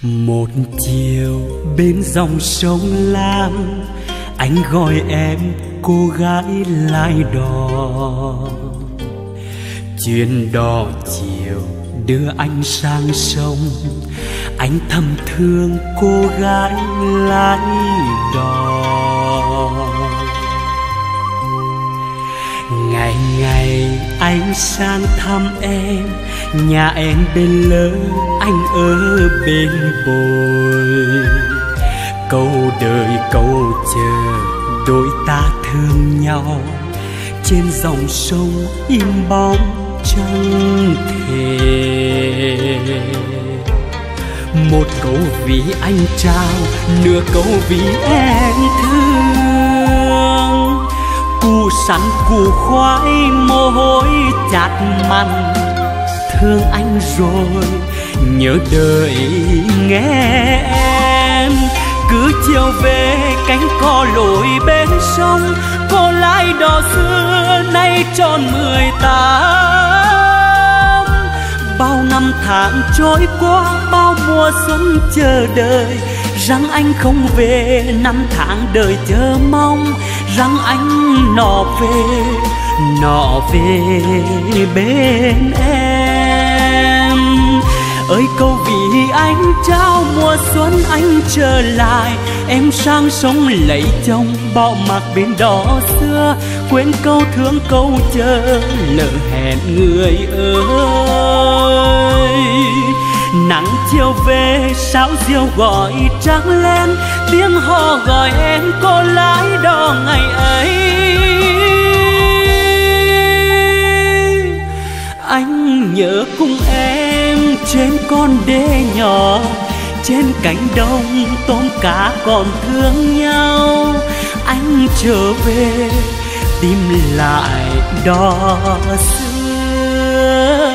Một chiều bên dòng sông Lam, anh gọi em cô gái lái đò. Chuyến đò chiều đưa anh sang sông, anh thầm thương cô gái lái đò. Ngày ngày anh sang thăm em, nhà em bên lỡ, anh ở bên bồi. Câu đời câu chờ đôi ta thương nhau, trên dòng sông im bóng chẳng thể. Một câu vì anh trao, nửa câu vì em thương. Củ sắn củ khoai mồ hôi chát mặn, thương anh rồi nhớ đời nghe em. Cứ chiều về cánh cò lội bên sông, cô lái đò xưa nay tròn 18. Bao năm tháng trôi qua, bao mùa xuân chờ đợi, rằng anh không về. Năm tháng đời chờ mong, rằng anh nọ về bên em. Ơi câu vì anh trao mùa xuân anh trở lại, em sang sông lấy chồng bỏ mặc bên đò xưa. Quên câu thương câu chờ lỡ hẹn người ơi. Nắng chiều về sao diều gọi trắng lên, tiếng hò gọi em cô lái đò ngày ấy. Anh nhớ cùng em trên con đê nhỏ, trên cánh đồng tôm cá còn thương nhau. Anh trở về tìm lại đò xưa.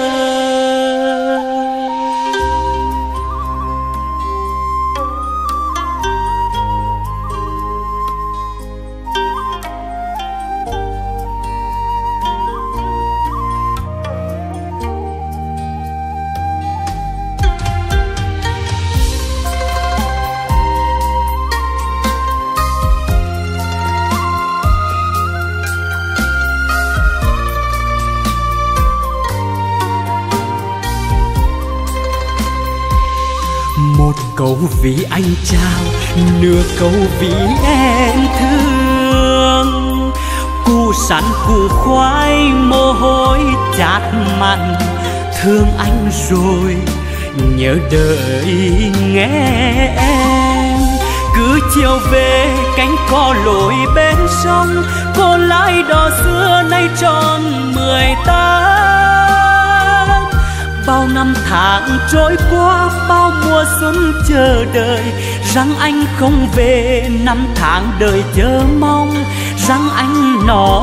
Một câu vì anh trao, nửa câu vì em thương. Củ sắn củ khoai mồ hôi chát mặn, thương anh rồi nhớ đời nghe em. Cứ chiều về cánh cò lội bên sông, cô lái đò xưa nay tròn 18. Bao năm tháng trôi qua, bao mùa xuân chờ đợi, rằng anh không về. Năm tháng đời chờ mong, rằng anh nọ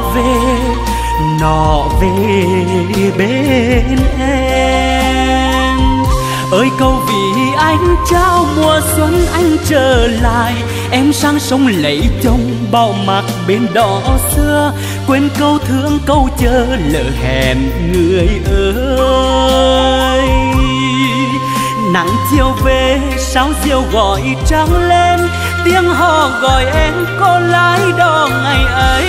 về bên em. Ơi câu vì anh trao mùa xuân anh trở lại, em sang sông lấy chồng bao mặc bên đò xưa. Quên câu thương câu chờ lỡ hẹn người ơi. Nắng chiều về sao diều gọi trắng lên, tiếng hò gọi em cô lái đò ngày ấy.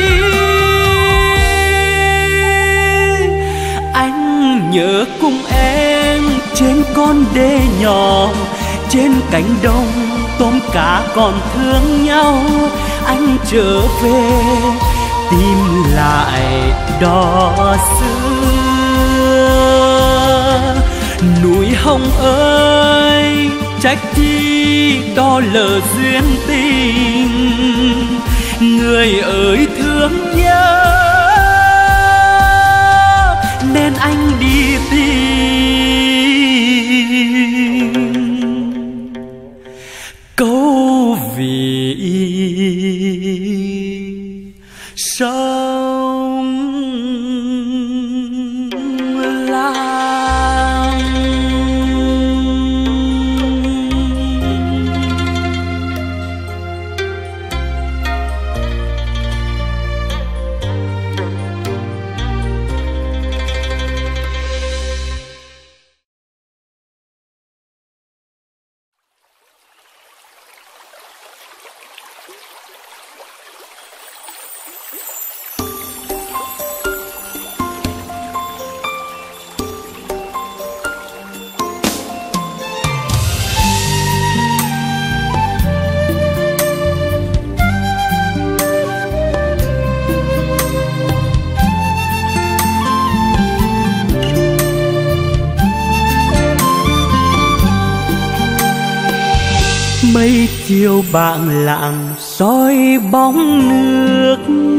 Anh nhớ cùng em trên con đê nhỏ, trên cánh đồng tôm cá còn thương nhau. Anh trở về tìm lại đò xưa. Núi Hồng ơi trách chi đò lỡ duyên tình, người ơi thương nhớ nên anh đi tìm. Câu vì sông Lam. Mây chiều bảng lạng soi bóng nước,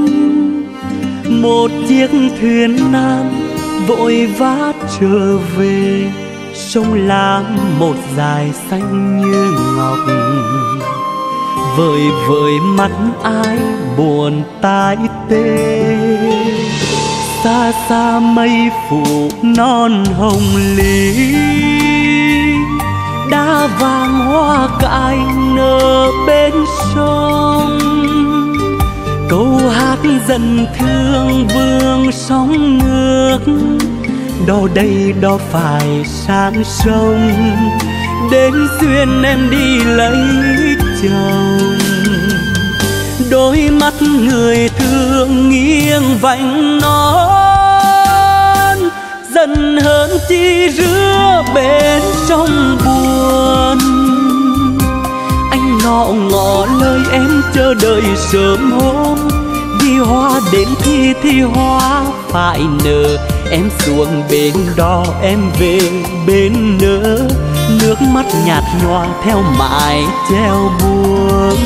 một chiếc thuyền nan vội vã trở về. Sông Lam một dải xanh như ngọc, vời vợi mắt ai buồn tai tê. Xa xa mây phủ non hồng lý, đá vàng hoa cải nở bên sông. Câu hát dần thương vương sóng nước, đò đây đò phải sang sông. Đến duyên em đi lấy chồng, đôi mắt người thương nghiêng vành non. Dần hơn chi rứa bên trong buồn, anh nọ ngỏ lời em chờ đợi sớm hôm. Vì hoa đến thì hoa phải nở, em xuống bên đó em về bên nỡ. Nước mắt nhạt nhòa theo mãi treo buông.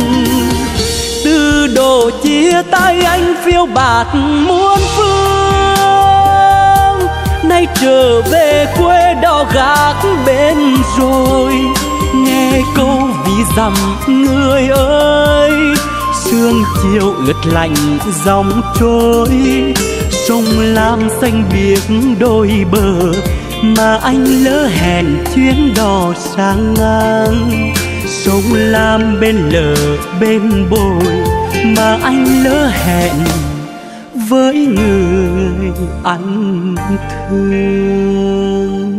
Từ độ chia tay anh phiêu bạt muôn phương, nay trở về quê đò gác bên rồi. Nghe câu ví dặm người ơi, sương chiều ướt lạnh dòng trôi. Sông Lam xanh biếc đôi bờ, mà anh lỡ hẹn chuyến đò sang ngang. Sông Lam bên lờ bên bồi, mà anh lỡ hẹn với người anh thương.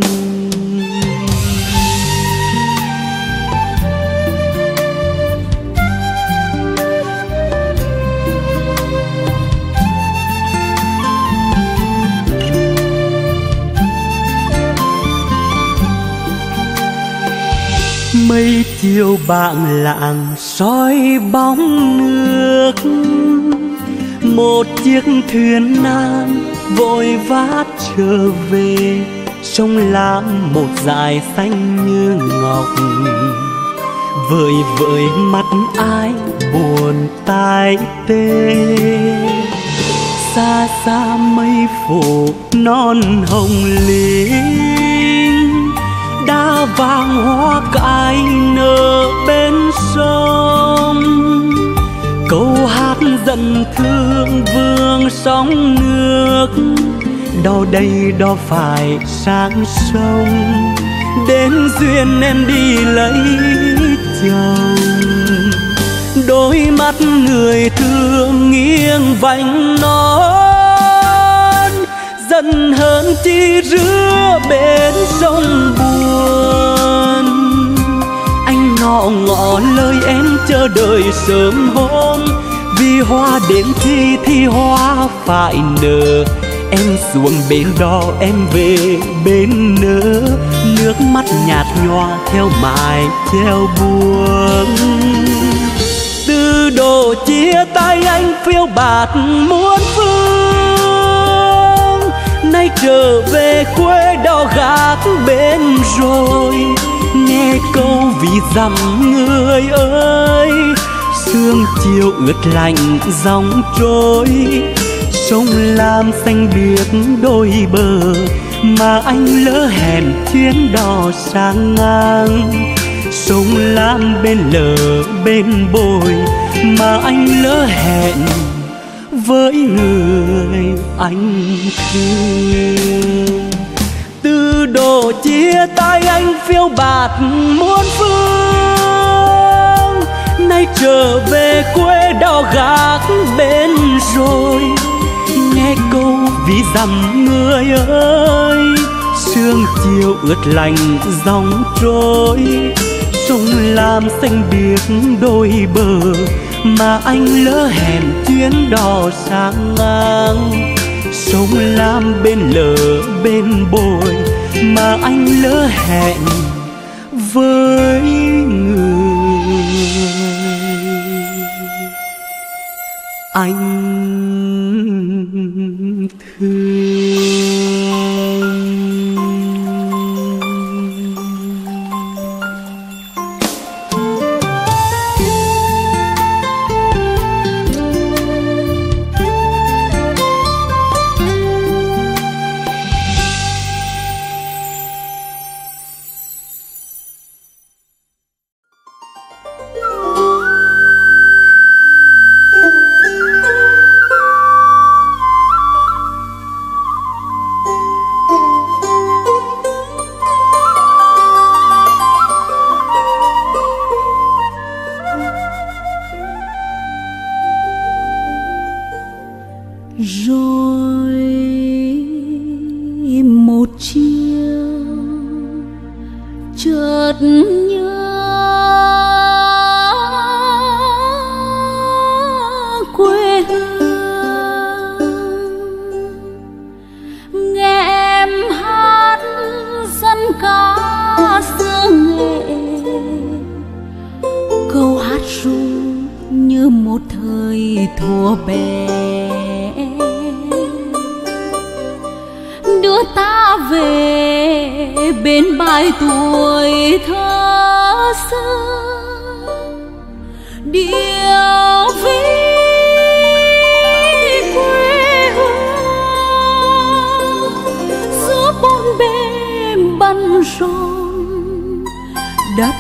Mây chiều bảng lạng soi bóng nước, một chiếc thuyền nan vội vã trở về. Sông Lam một dải xanh như ngọc, vời vợi mắt ai buồn tai tê. Xa xa mây phủ non hồng linh, đá vàng hoa cải nở bên sông. Câu hát dần thương vương sóng nước, đò đây đò phải sang sông. Đến duyên em đi lấy chồng, đôi mắt người thương nghiêng vành non. Dần hơn chi rứa bên sông buồn, anh nọ ngỏ lời em chờ đợi sớm hôm. Vì hoa đến thì hoa phải nở, em xuống bên đó em về bên nỡ. Nước mắt nhạt nhòa theo mãi treo buông. Từ độ chia tay anh phiêu bạt muôn phương, nay trở về quê đò gác bên rồi. Nghe câu ví dặm người ơi, sương chiều ướt lạnh dòng trôi. Sông Lam xanh biếc đôi bờ, mà anh lỡ hẹn chuyến đò sang ngang. Sông Lam bên lờ bên bồi, mà anh lỡ hẹn với người anh thương. Từ độ chia tay anh phiêu bạt muôn phương, nay trở về quê đò gác bên rồi. Nghe câu ví dặm người ơi, sương chiều ướt lạnh dòng trôi. Sông Lam xanh biếc đôi bờ, mà anh lỡ hẹn chuyến đò sang ngang. Sông Lam bên lờ bên bồi, mà anh lỡ hẹn với người anh thương. chiều chợt nhớ quê hương, nghe em hát dân ca xưa nghệ, câu hát ru như một thời thuở bé, đưa ta về bên bãi tuổi thơ xưa, điệu ví quê hương giữa bốn bề băn rộn đất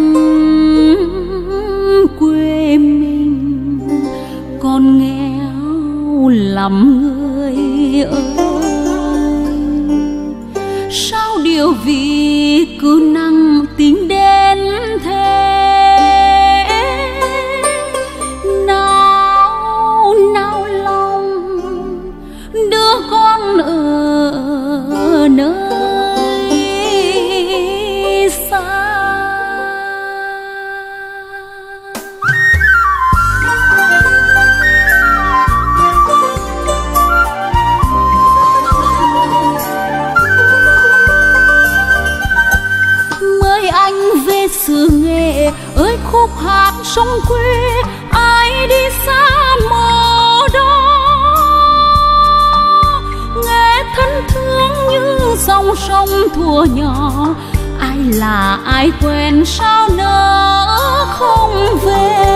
quê mình còn nghèo lắm người ơi. Sao điều vì cứ năng tính đến thế, nào nào lòng đứa con ở nơi xa. Xứ nghệ ơi khúc hát sông quê, ai đi xa mồ đó, nghe thân thương như dòng sông thuở nhỏ. Ai là ai quen sao nỡ không về.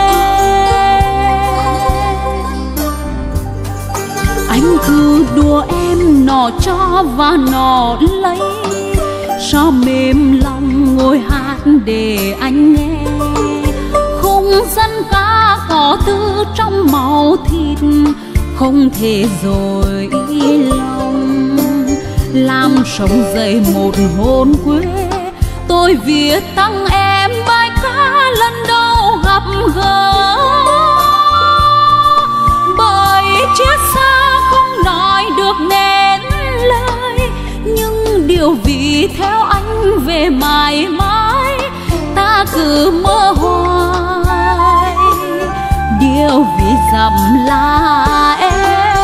Anh cứ đùa em nọ cho và nọ lấy, sao mềm lòng ngồi hát để anh nghe. Khung dân ca có tư trong máu thịt, không thể dối lòng. Làm sống dậy một hồn quê, tôi viết tặng em bài ca lần đầu gặp gỡ. Bởi chia xa không nói được nên lời, nhưng điều vì theo anh về mãi mãi, ta cứ mơ hoài. Điều vì dặm là em.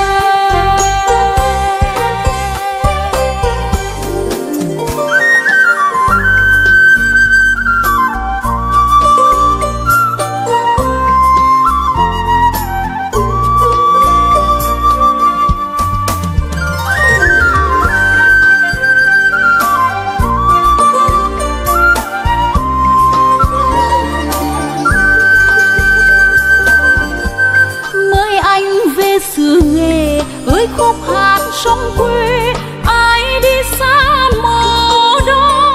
Xứ nghệ ơi khúc hát sông quê, ai đi xa mồ đó,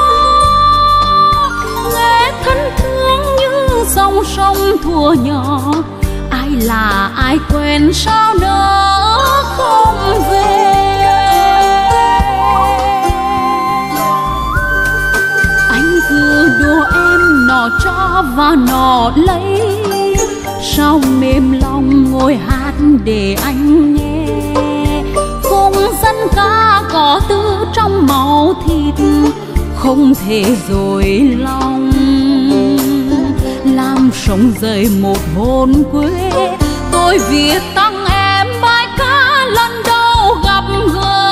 nghe thân thương như dòng sông thuở nhỏ. Ai là ai quen sao nỡ không về. Anh cứ đùa em nọ cho và nọ lấy, sao mềm lòng ngồi hát để anh nghe. Khung dân ca có tư trong máu thịt, không thể dối lòng. Làm sống dậy một hồn quê, tôi viết tặng em bài ca lần đầu gặp gỡ.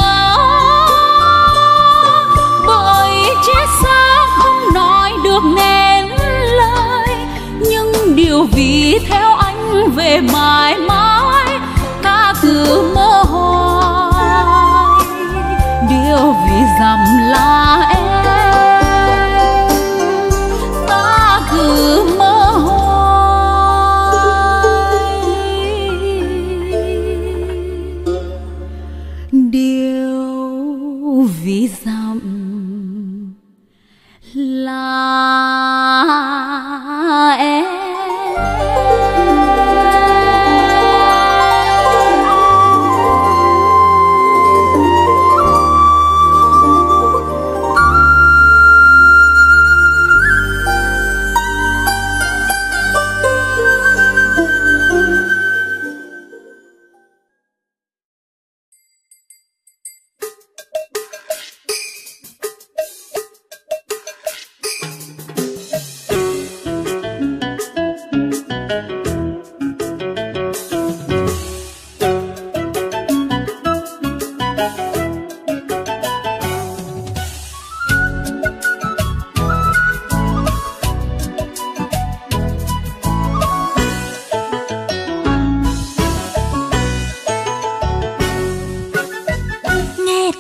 Bởi chia xa không nói được nên lời, nhưng điều vì theo anh về mãi mãi, ta cứ mơ hoài. Điều vì dặm là em, ta cứ mơ hoài. Điều vì dặm là em.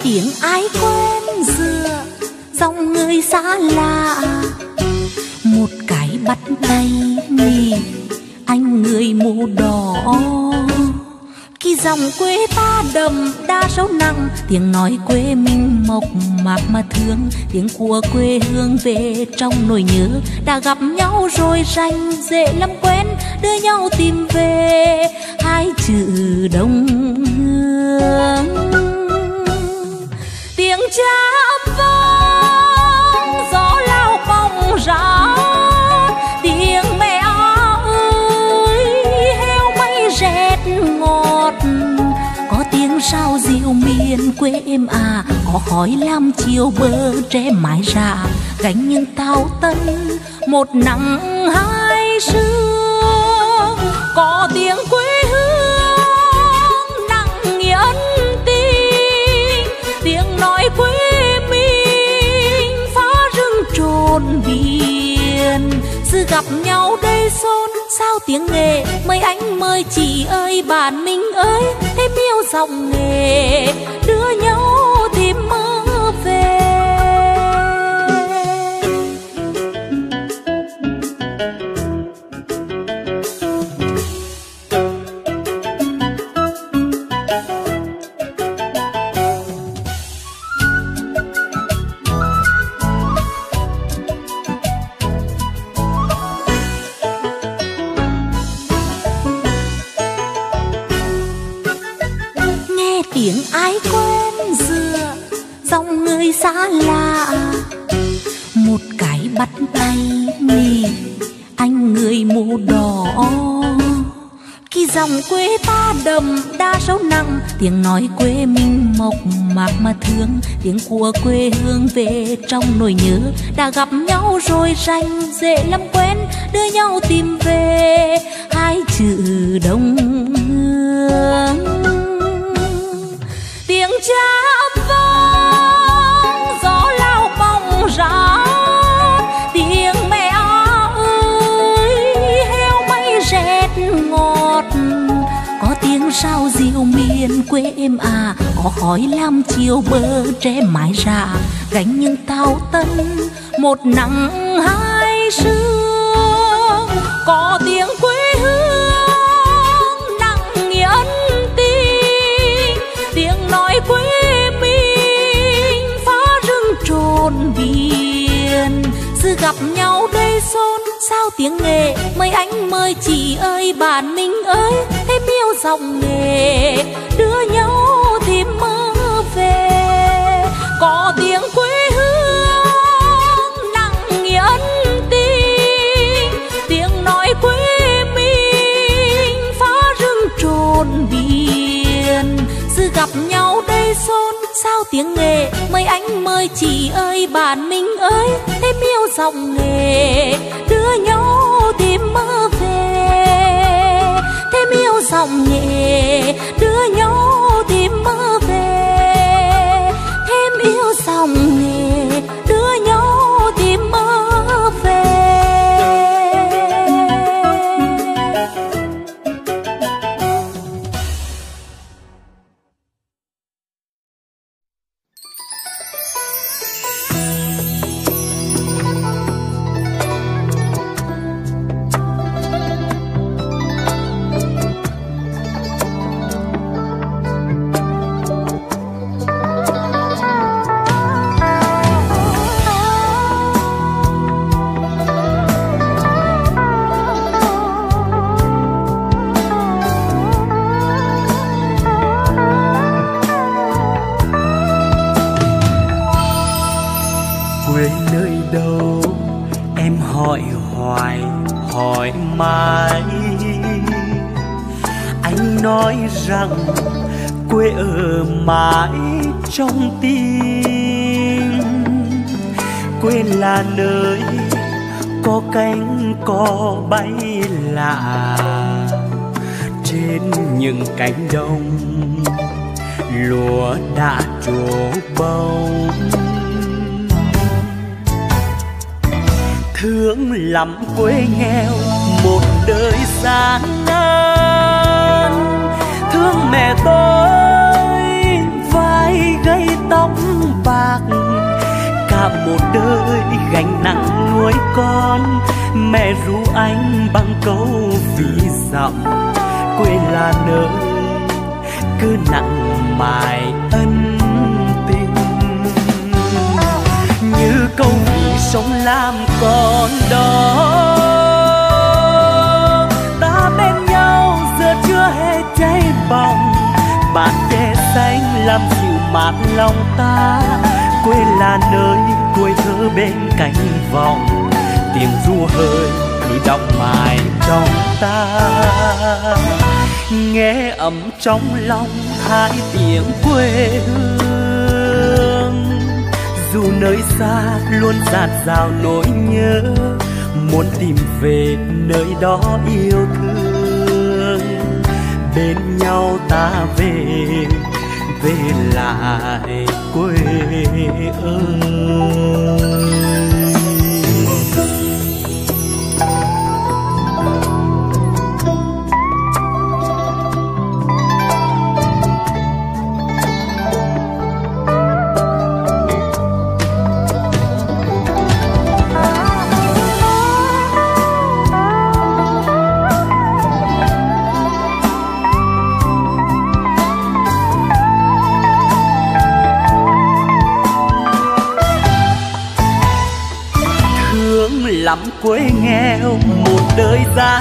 tiếng ai quen dựa dòng người xa lạ, một cái bắt tay nhỉ anh người mù đỏ. Khi dòng quê ta đậm đa sâu nặng, tiếng nói quê mình mộc mạc mà thương, tiếng của quê hương về trong nỗi nhớ. Đã gặp nhau rồi rành dễ lắm quen, đưa nhau tìm về hai chữ đồng hương. Tiếng cha ấm vang gió lao bóng ra, tiếng mẹ ơi heo may rét ngọt, có tiếng sao diệu miền quê em à, có khói lam chiều bờ tre mái rạ, gánh những tao tân một nắng hai sương. Có tiếng quê hương nặng nghĩa ân tình, tiếng nói quê mình phá rừng trồn biển. Sự gặp nhau đây xôn sao tiếng nghề, mời anh mời chị ơi bạn mình ơi, thêm yêu dòng nghề đưa nhau tìm mơ về. Tiếng ai quen dựa dòng người xa lạ, một cái bắt tay nhỉ anh người mù đỏ. Khi dòng quê ta đậm đa sâu nặng, tiếng nói quê mình mộc mạc mà thương, tiếng của quê hương về trong nỗi nhớ. Đã gặp nhau rồi rành dễ lắm quen, đưa nhau tìm về hai chữ đồng hương. Tiếng cha ấm vang gió lao bóng ra, tiếng mẹ ơi heo may rét ngọt, có tiếng sao diệu miền quê em à, có khói lam chiều bờ tre mái rạ, gánh những tao tân một nắng hai sương. Có tiếng quê hương nặng nghĩa ân tình, tiếng nói quê mình phá rừng trồn biển. Sự gặp nhau đây xôn sao tiếng nghề, mời anh mời chị ơi bạn mình ơi, thêm yêu dòng nghề đưa nhau tìm mơ về. Có tiếng quê hương nặng nghĩa ân tình, tiếng nói quê mình phá rừng trồn biển. Sự gặp nhau đây xôn sao tiếng nghề, mời anh mời chị ơi bạn mình ơi, thêm yêu dòng nghề đưa nhau tìm mơ về. Thêm yêu dòng nghề đưa nhau tìm mơ về, thêm yêu dòng nghề đưa nhau tìm mơ về. Quê nơi đâu em hỏi hoài hỏi mãi, anh nói rằng quê ở mãi trong tim. Quê là nơi có cánh cò bay lạ, trên những cánh đồng lúa đã trổ bông. Thương lắm quê nghèo một đời gian nan, thương mẹ tôi vai gầy tóc cả một đời gánh nặng nuôi con. Mẹ ru anh bằng câu ví dặm, quê là nơi cứ nặng mài ân tình. Như câu ví sống làm con đó, ta bên nhau giờ chưa hề cháy bỏng. Bàn tre xanh làm dịu mát lòng ta, quê là nơi tuổi thơ bên cánh vọng. Tiếng ru hơi cứ đọng mãi trong ta, nghe ấm trong lòng hai tiếng quê hương. Dù nơi xa luôn dạt dào nỗi nhớ, muốn tìm về nơi đó yêu thương. Bên nhau ta về lại quê ơi. Lắm quê nghèo một đời gian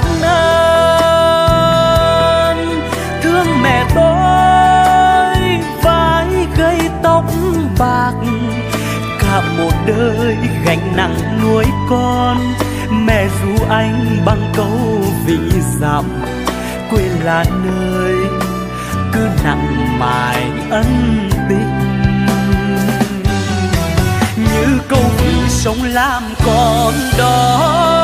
nan, thương mẹ tôi vai gây tóc bạc. Cả một đời gánh nặng nuôi con, mẹ ru anh bằng câu ví dặm, quê là nơi cứ nặng mài ân tình. Như câu ví sống làm con đó,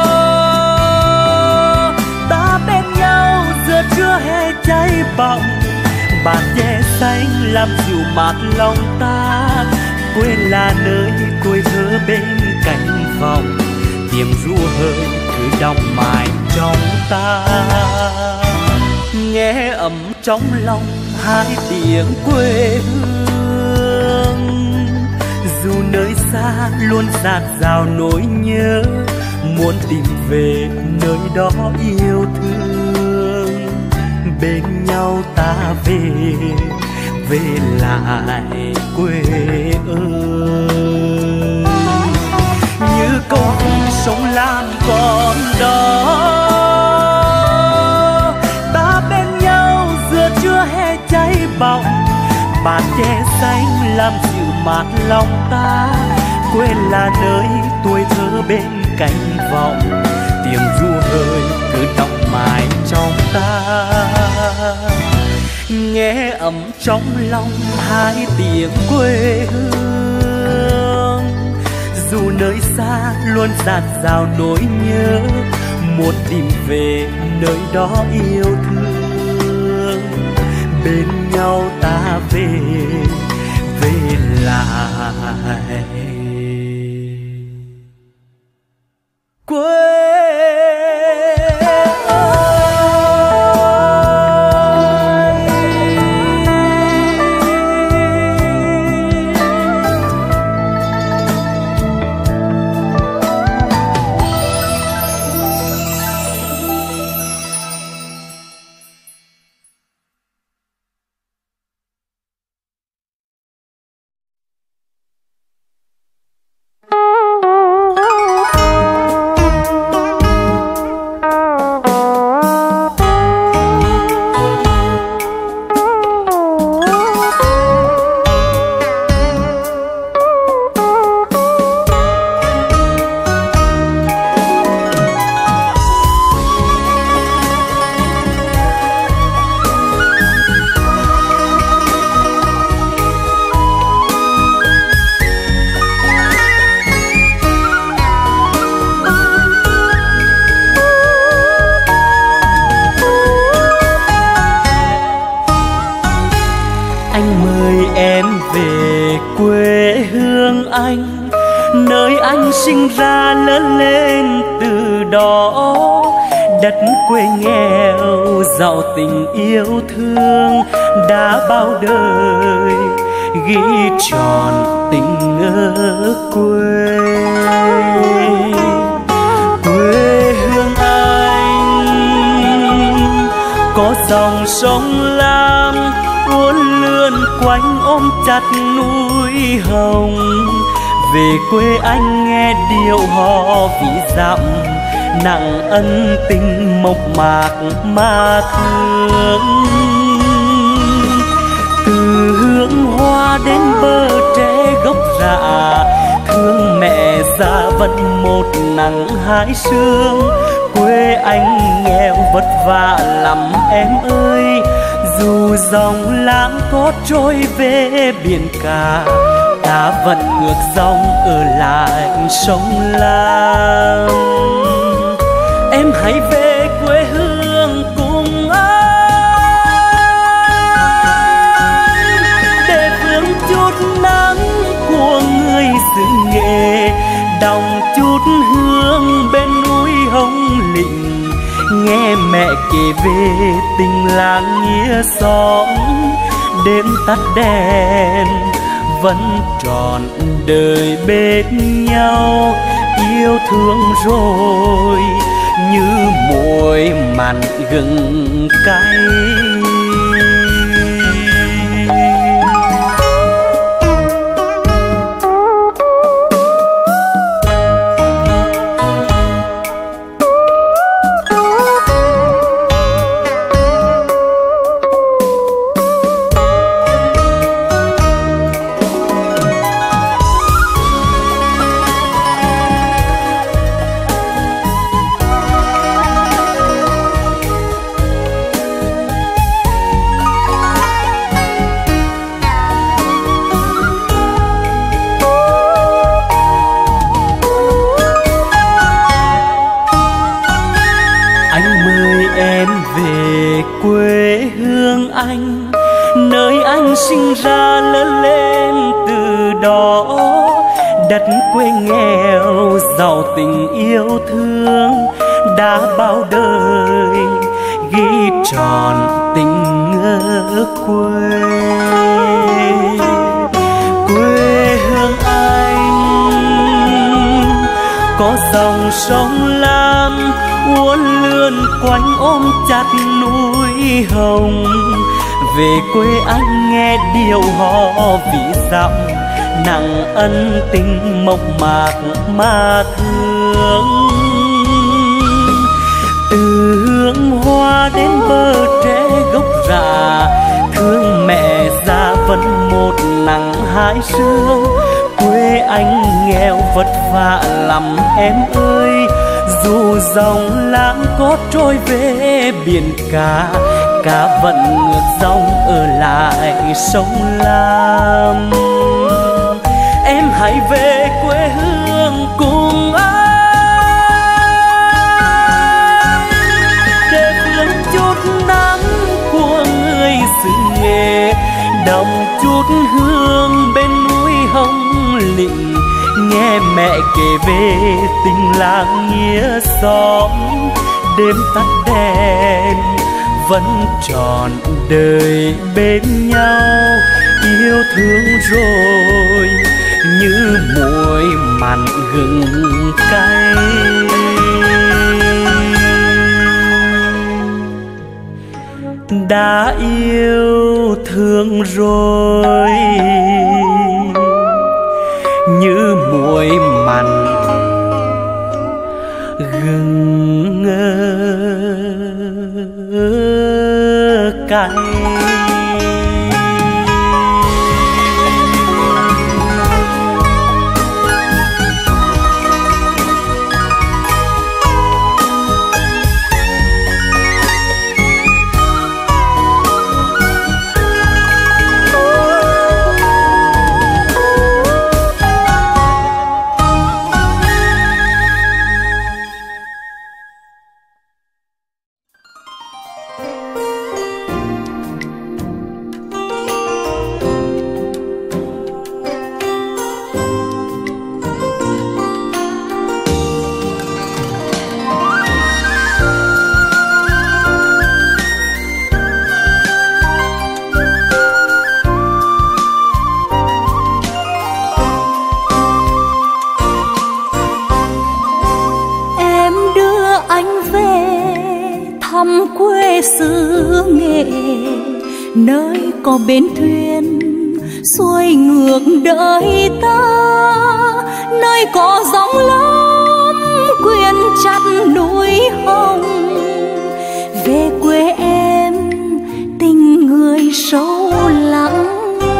ta bên nhau giờ chưa hề cháy bỏng. Bàn tre xanh làm dịu mát lòng ta, quê là nơi tuổi thơ bên cánh vọng. Tiếng ru hơi cứ đọng mãi trong ta, nghe ấm trong lòng hai tiếng quê hương. Dù nơi xa luôn dạt dào nỗi nhớ, muốn tìm về nơi đó yêu thương. Bên nhau ta về lại quê ơi. Như câu sống làm con đó, ta bên nhau giờ chưa hề cháy bỏng. Bàn tre xanh làm dịu mát lòng ta, quê là nơi tuổi thơ bên cánh vọng. Tiếng ru hơi cứ đọng mãi trong ta, nghe ấm trong lòng hai tiếng quê hương. Dù nơi xa luôn dạt dào nỗi nhớ, muốn tìm về nơi đó yêu thương. Bên nhau ta về lại quê. Anh nơi anh sinh ra lớn lên từ đó, đất quê nghèo giàu tình yêu thương đã bao đời ghi tròn tình ở quê. Quê hương anh có dòng sông Lam uốn lượn quanh ôm chặt núi Hồng. Về quê anh nghe điệu hò ví dặm, nặng ân tình mộc mạc mà thương. Từ hương hoa đến bờ tre gốc rạ, thương mẹ già vẫn một nắng hai sương. Quê anh nghèo vất vả lắm em ơi, dù dòng lãng có trôi về biển cả, ta vẫn ngược dòng ở lại sông Lam. Em hãy về quê hương cùng anh, để vương chút nắng của người xứ Nghệ, đọng chút hương bên núi Hồng Lĩnh, nghe mẹ kể về tình làng nghĩa xóm. Đêm tắt đèn vẫn trọn đời bên nhau, yêu thương rồi như muối mặn gừng cay. Quê hương anh, nơi anh sinh ra lớn lên từ đó. Đất quê nghèo giàu tình yêu thương, đã bao đời ghi tròn tình ở quê. Quê hương anh có dòng sông Lam uốn lượn quanh ôm chặt núi Hồng. Về quê anh nghe điệu hò ví dặm, nặng ân tình mộc mạc mà thương. Từ hương hoa đến bờ tre gốc rạ, thương mẹ già vẫn một nắng hai sương. Quê anh nghèo vất vả lắm em ơi, dù dòng lãng có trôi về biển cả, cá vẫn ngược dòng ở lại sông Lam. Em hãy về quê hương cùng anh, để vương chút nắng của người xứ Nghệ, đọng chút hương bên núi Hồng Lĩnh, nghe mẹ kể về tình làng nghĩa xóm. Đêm tắt đèn vẫn trọn đời bên nhau, yêu thương rồi như muối mặn gừng cay. Đã yêu thương rồi như muối mặn gừng cay. nơi có bến thuyền xuôi ngược đời ta, nơi có gióng lắm quyện chặt núi hồng. Về quê em tình người sâu lắng,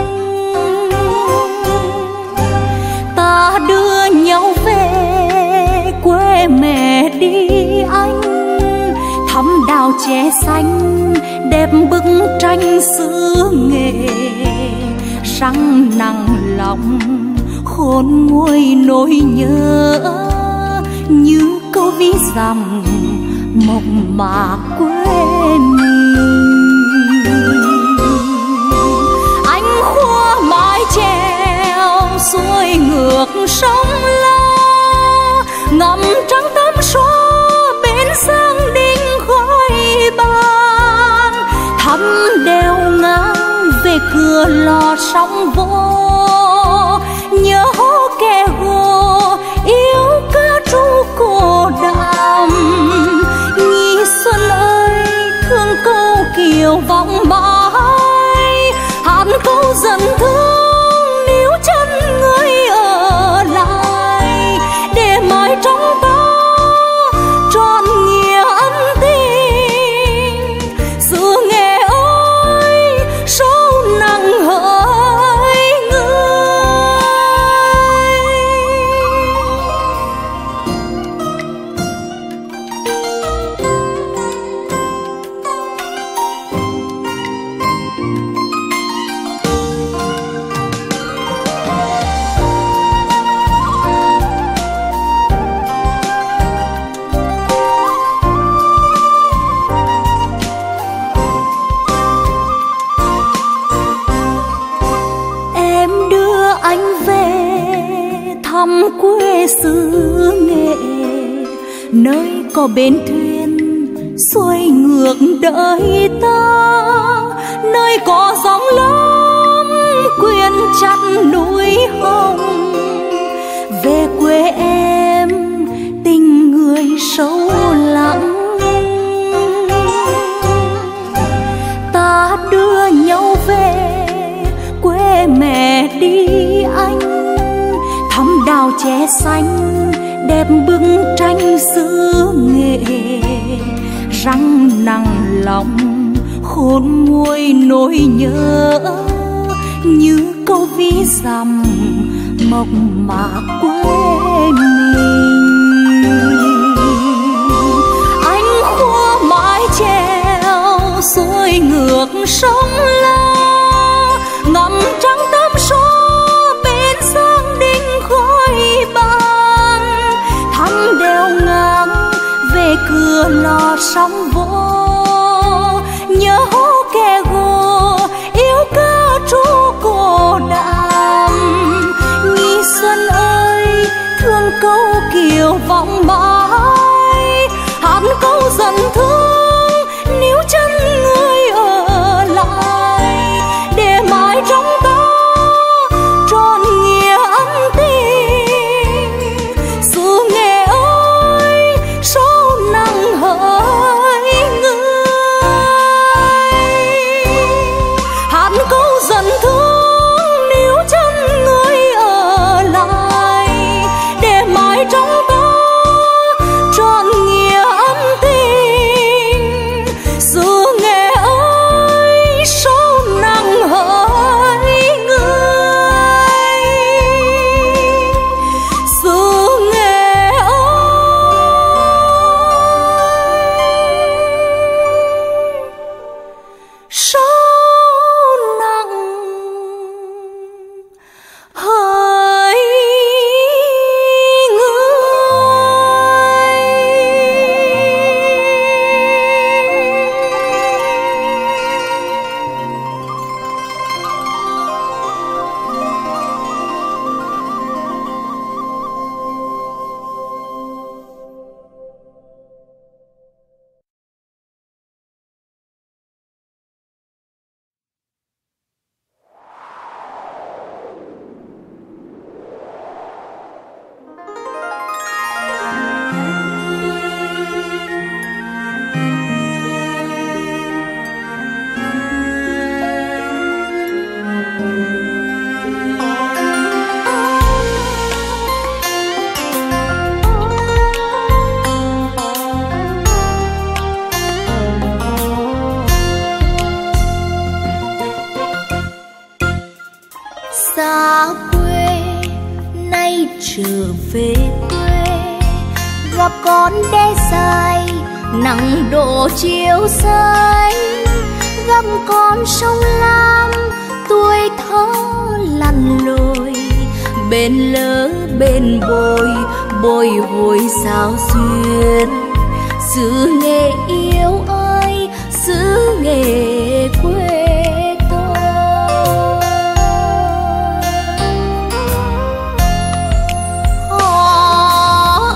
ta đưa nhau về quê mẹ đi anh, thắm đào chè xanh đẹp bức tranh xứ nghệ. Răng nặng lòng khôn nguôi nỗi nhớ, như câu ví dặm mộc mạc quê mình. Anh khua mái chèo xuôi ngược sông La, ngắm trăng tắm xóa bên sông đinh khói ban. Thăm đèo ngang về cửa lò sóng vô, nhớ kẻ hồ yêu ca ru cô đàm. Nhi xuân ơi thương câu kiều vọng mãi, hát câu dần thương níu chân người ở lại, để mãi trong ta trọn nghĩa ân tình. Xứ Nghệ ơi sâu nặng hỡi người. Em đưa anh về thăm quê xứ Nghệ, nơi có bến thuyền xuôi ngược đời ta, nơi có gióng lắm quyện chặt núi hồng. Về quê em tình người sâu lắng, ta đưa nhau về quê mẹ đi anh, thắm đào chè xanh đẹp bức tranh xứ Nghệ. Răng nặng lòng khôn nguôi nỗi nhớ, như câu ví dặm mộc mạc quê mình. Anh khua mái chèo xuôi ngược sông La, ngắm trăng tắm xóa bên sông đinh khói ban. Thăm đèo ngang về cửa lò sóng vô, nhớ kẻ hồ yêu ca ru cô đàm. Nhi xuân ơi thương câu kiều vọng mãi, hát câu dần thương níu chân người ở lại, quê, nay trở về quê, gặp con đê dài nắng đổ chiếu xanh, gặp con sông Lam tuổi thơ lặn lội, bên lỡ bên bồi bồi hồi sao xuyên. Xứ Nghệ yêu ơi, xứ Nghệ quê tôi. Họ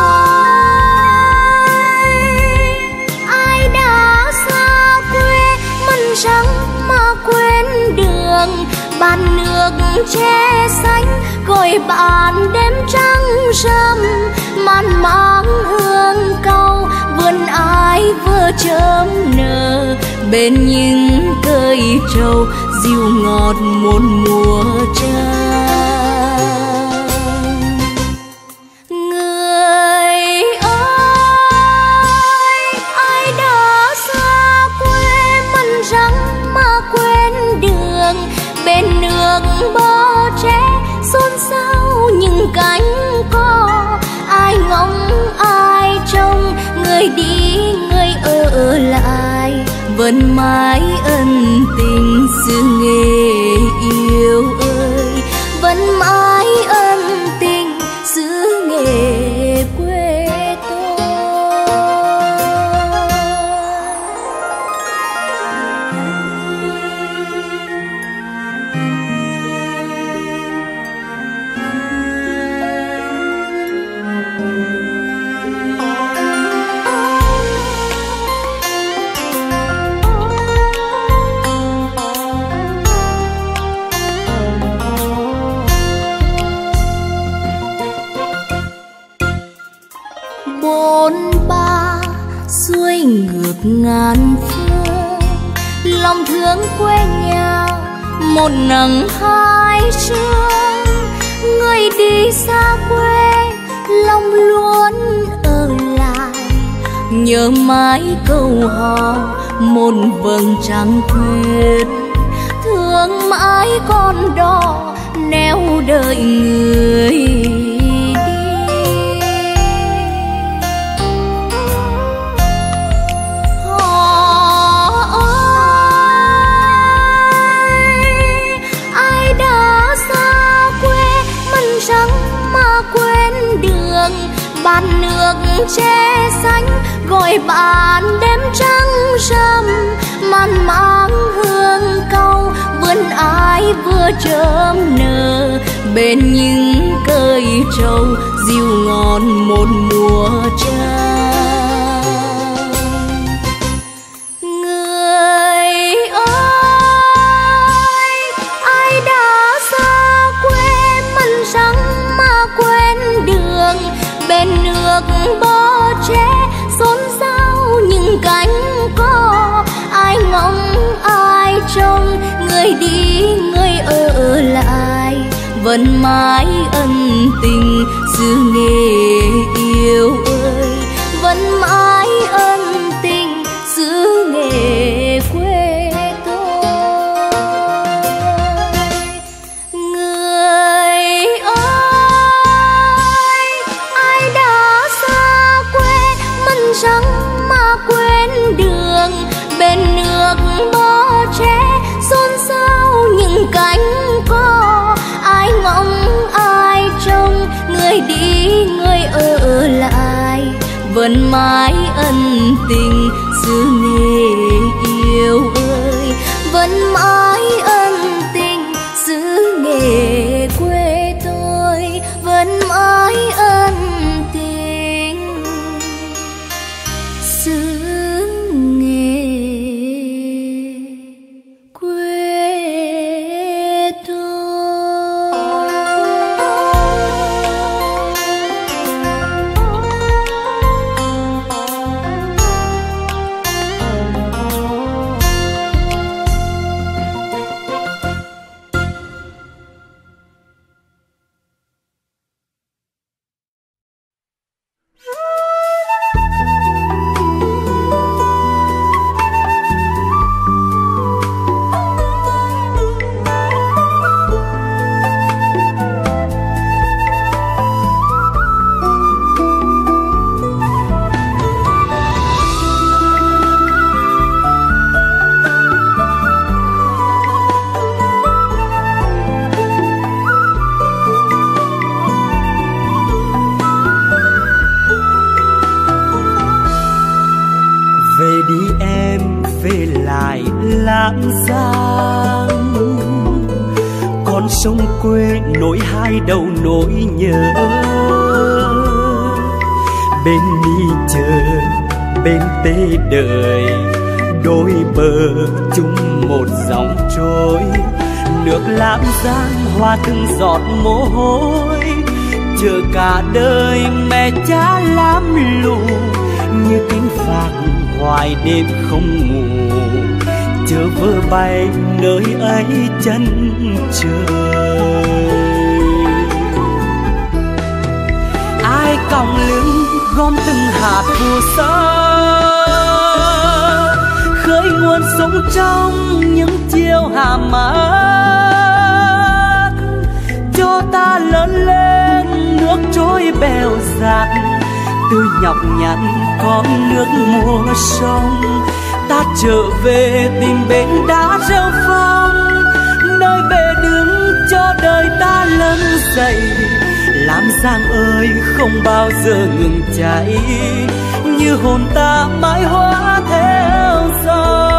ơi, ai đã xa quê mình rằng mà quên đường, bàn nước che xanh gọi bạn đêm trăng râm, màn mang hương câu vườn ai vừa chớm nở, bên những cây trầu dịu ngọt một mùa trăng. Người ơi, ai đã xa quê mình rằng mà quên đường, bên nước bờ tre xôn xao những cánh cò, ai ngóng ai trông, người đi người ở lại, vẫn mãi ân tình xứ Nghệ yêu ơi, vẫn mãi ân tình xứ Nghệ quê tôi. Bốn ba xuôi ngược ngàn phương, lòng thương quê nhà một nắng hai sương. Người đi xa quê lòng luôn ở lại, nhớ mãi câu hò một vầng trăng khuyết, thương mãi con đò neo đợi người. Bàn nước che xanh gọi bạn đêm trăng râm, màn mang hương câu vườn ai vừa chớm nở, bên những cây trầu dịu ngon một mùa trăng. Người ơi, ai đã xa quê mình rằng mà quên đường, bên nước bờ tre xôn xao những cánh cò, ai ngóng ai trông, người đi người ở lại, vẫn mãi ân tình xứ Nghệ yêu ơi, vẫn mãi ân tình xứ Nghệ quê tôi. Người ơi, ai đã xa quê mình rằng mà quên đường, bên nước bờ tre xôn xao những cánh cò, ai ngóng ai trông, người đi người ở lại, vẫn mãi ân tình xứ Nghệ yêu ơi, vẫn mãi ân tình xứ Nghệ quê tôi, vẫn mãi ân tình xứ Nghệ quê tôi. quê nối hai đầu nỗi nhớ. Bên đi chờ bên tê đời, đôi bờ chung một dòng trôi. Nước Lam Giang hoa từng giọt mồ hôi, chờ cả đời mẹ cha lam lù. Như cánh phạc hoài đêm không ngủ, chờ vơ bay nơi ấy chân trời. Ai còng lưng gom từng hạt phù sa, khơi nguồn sống trong những chiều hà mát. Cho ta lớn lên nước trôi bèo dạt, từ nhọc nhằn con nước mùa sông. Ta trở về tìm bến đá rêu phong, nơi bề đứng cho đời ta lớn dậy. Lam Giang ơi không bao giờ ngừng cháy, như hồn ta mãi hóa theo dòng.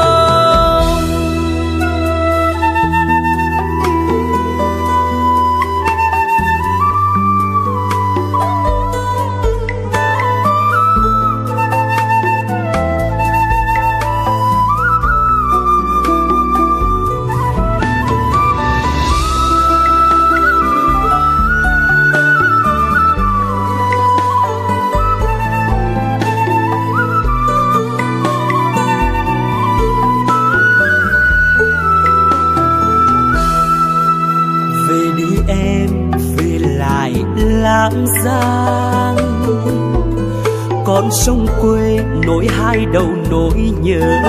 Lam Giang con sông quê nối hai đầu nỗi nhớ.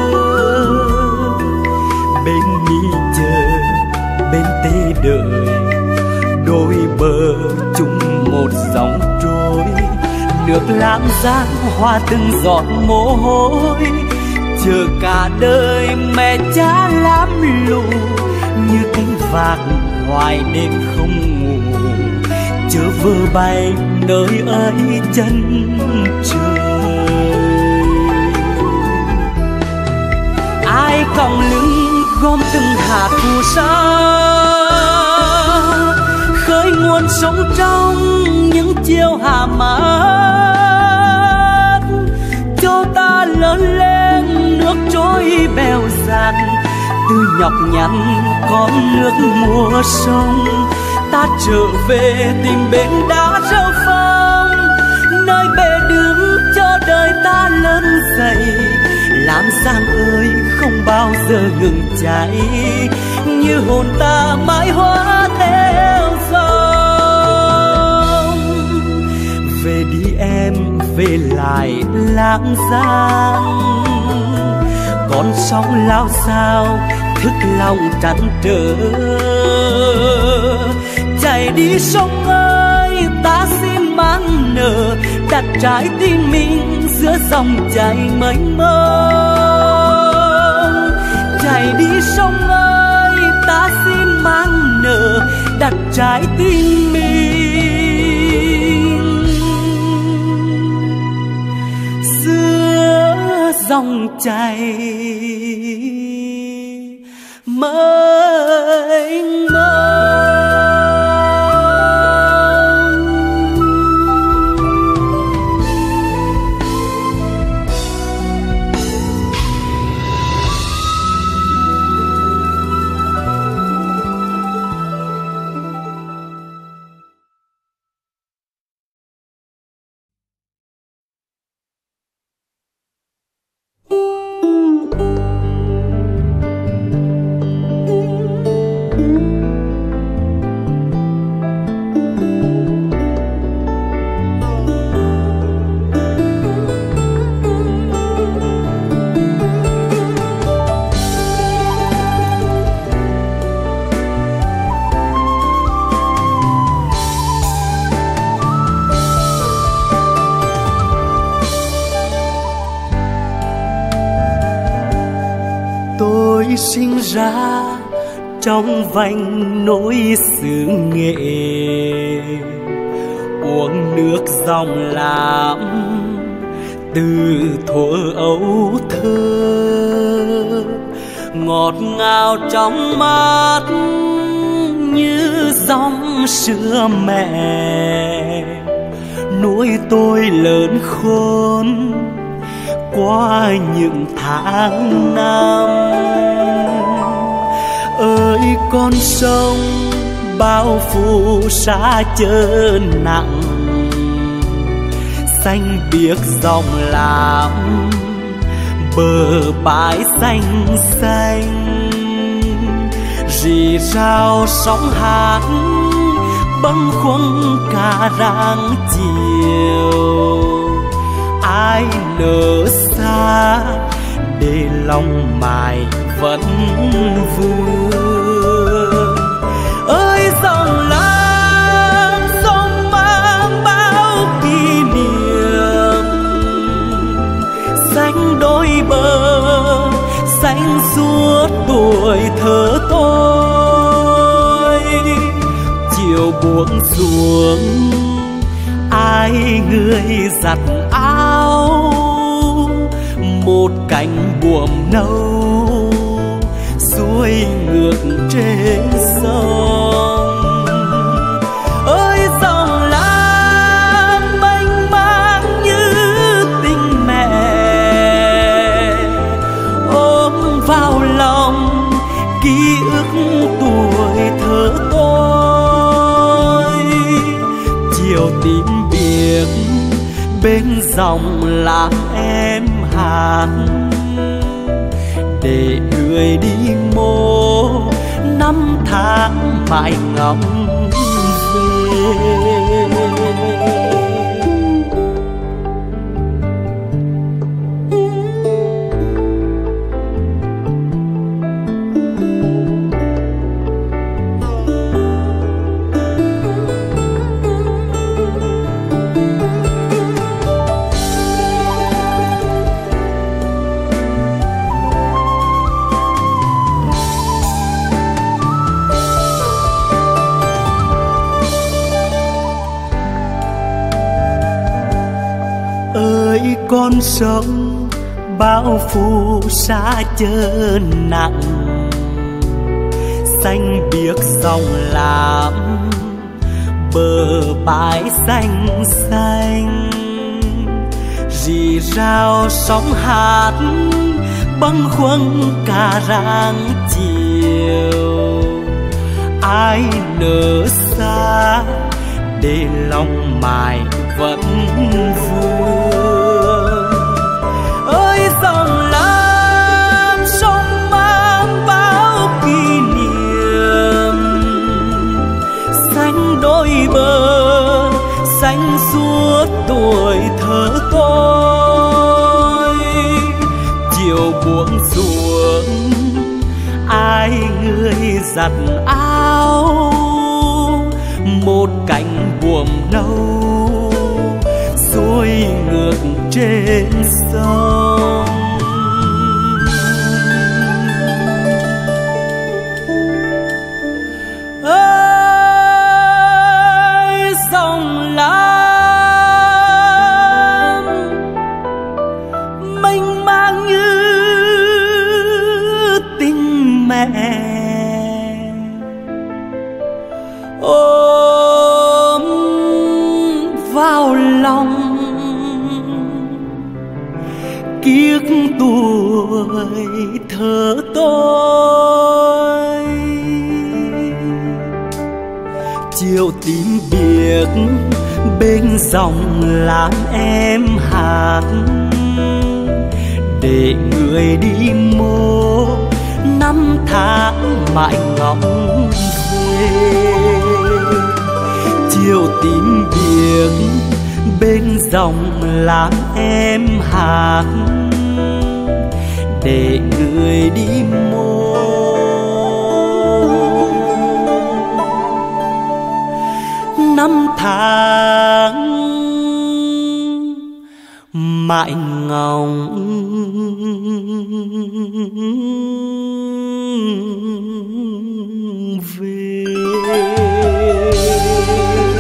Bên đi chờ bên tê đời, đôi bờ chung một dòng trôi. Nước Lam Giang hoa từng giọt mồ hôi, chờ cả đời mẹ cha lam lù. Như cánh vạc hoài đêm không ngủ, chờ vơ bay nơi ấy chân trời. Ai còng lưng gom từng hạt phù sa, khơi nguồn sống trong những chiều hà mát. Cho ta lớn lên nước trôi bèo dạt, từ nhọc nhằn con nước mùa sông. Ta trở về tìm bến đá rêu phong, nơi bề đứng cho đời ta lớn dậy. Lam Giang ơi không bao giờ ngừng cháy, như hồn ta mãi hóa theo dòng. Về đi em về lại Lam Giang, con sóng lao sao thức lòng trăn trở. Chạy đi sông ơi ta xin mang nở, đặt trái tim mình giữa dòng chảy mênh mông. Chạy đi sông ơi ta xin mang nở, đặt trái tim mình giữa dòng chảy mênh mông. Sinh ra trong vành nỗi xứ Nghệ, uống nước dòng Lam từ thuở ấu thơ. Ngọt ngào trong mát dòng sữa mẹ nuôi tôi lớn khôn qua những tháng năm. Ơi con sông bao phủ xa chớ nặng, xanh biếc dòng lam bờ bãi xanh xanh, rì rào sóng hát bâng khuâng cả rạng chiều. Ai nỡ xa để lòng mài vẫn vương. Ơi dòng lam sông mang bao kỷ niệm, xanh đôi bờ xanh suốt tuổi thơ tôi. Chiều buông xuống ai người giặt áo, một cánh buồm nâu xuôi ngược trên sông. Ơi dòng lam mênh mang như tình mẹ, ôm vào lòng ký ức tuổi thơ tôi. Chiều tím biếc bên dòng làm em hát, để người đi mô năm tháng mãi ngóng về. Ơi con sông bao phủ xa chớ nặng, xanh biếc dòng lam bờ bãi xanh xanh, rì rào sóng hát bâng khuâng cả rạng chiều. Ai nỡ xa để lòng mài vẫn vương. Ơi dòng lam sông mang bao kỷ niệm, xanh đôi bờ xanh suốt tuổi thơ tôi. Chiều buông xuống ai người giặt áo, một cánh buồm nâu xuôi ngược trên sông. Ơi dòng lam mênh mang như tình mẹ, ôm vào lòng kiếp tuổi thơ tôi. Chiều tím biếc bên dòng làm em hát, để người đi mô năm tháng mãi ngóng về. Chiều tím biếc bên dòng làm em hát, để người đi mô năm tháng mãi ngóng về.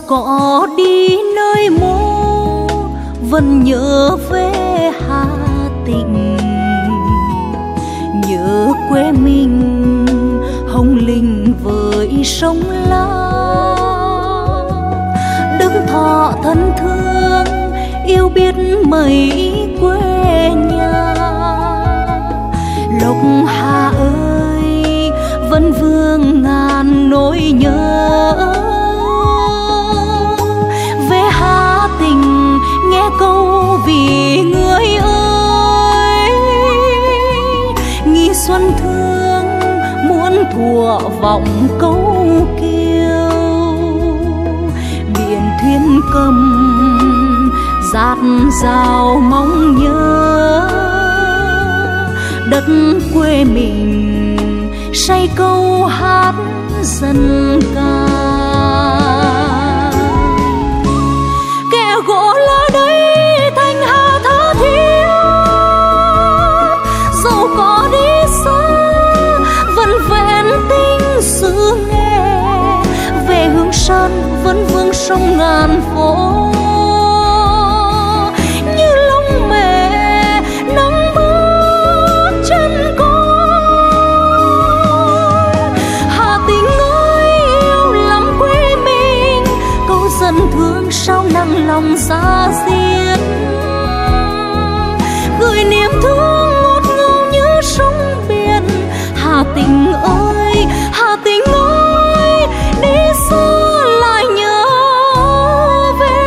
có đi nơi mô vẫn nhớ về Hà Tĩnh, nhớ quê mình hồng linh với sông La. Đức Thọ thân thương yêu biết mấy quê nhà, Lộc Hà ơi vẫn vương ngàn nỗi nhớ. Về Hà Tĩnh nghe câu vì người ơi, nghi xuân thương muốn thuở vọng câu kiêu. Biển thuyền cầm dạt dào mong nhớ, đất quê mình say câu hát dân ca. Kẻ gỗ lá đây thanh hà tha thiết, dẫu có đi xa vẫn vẹn tình xứ nghe. Về Hương Sơn vẫn vương sông ngàn phố, như lông mẹ nắng bước chân con. Hà Tĩnh ơi yêu lắm quê mình, câu dân thương sao nặng lòng ra diết. Gửi niềm thương ngọt ngào như sông biển. Hà Tĩnh ơi, Hà Tĩnh ơi, đi xa lại nhớ về.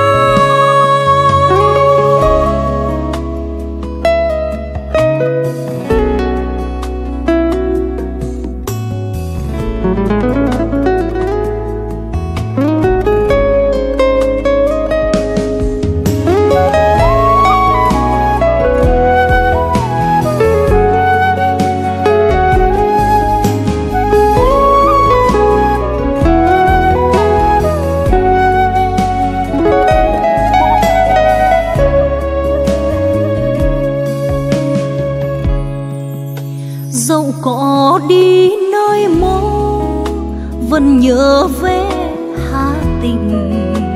Dẫu có đi nơi mô vẫn nhớ về Hà Tĩnh,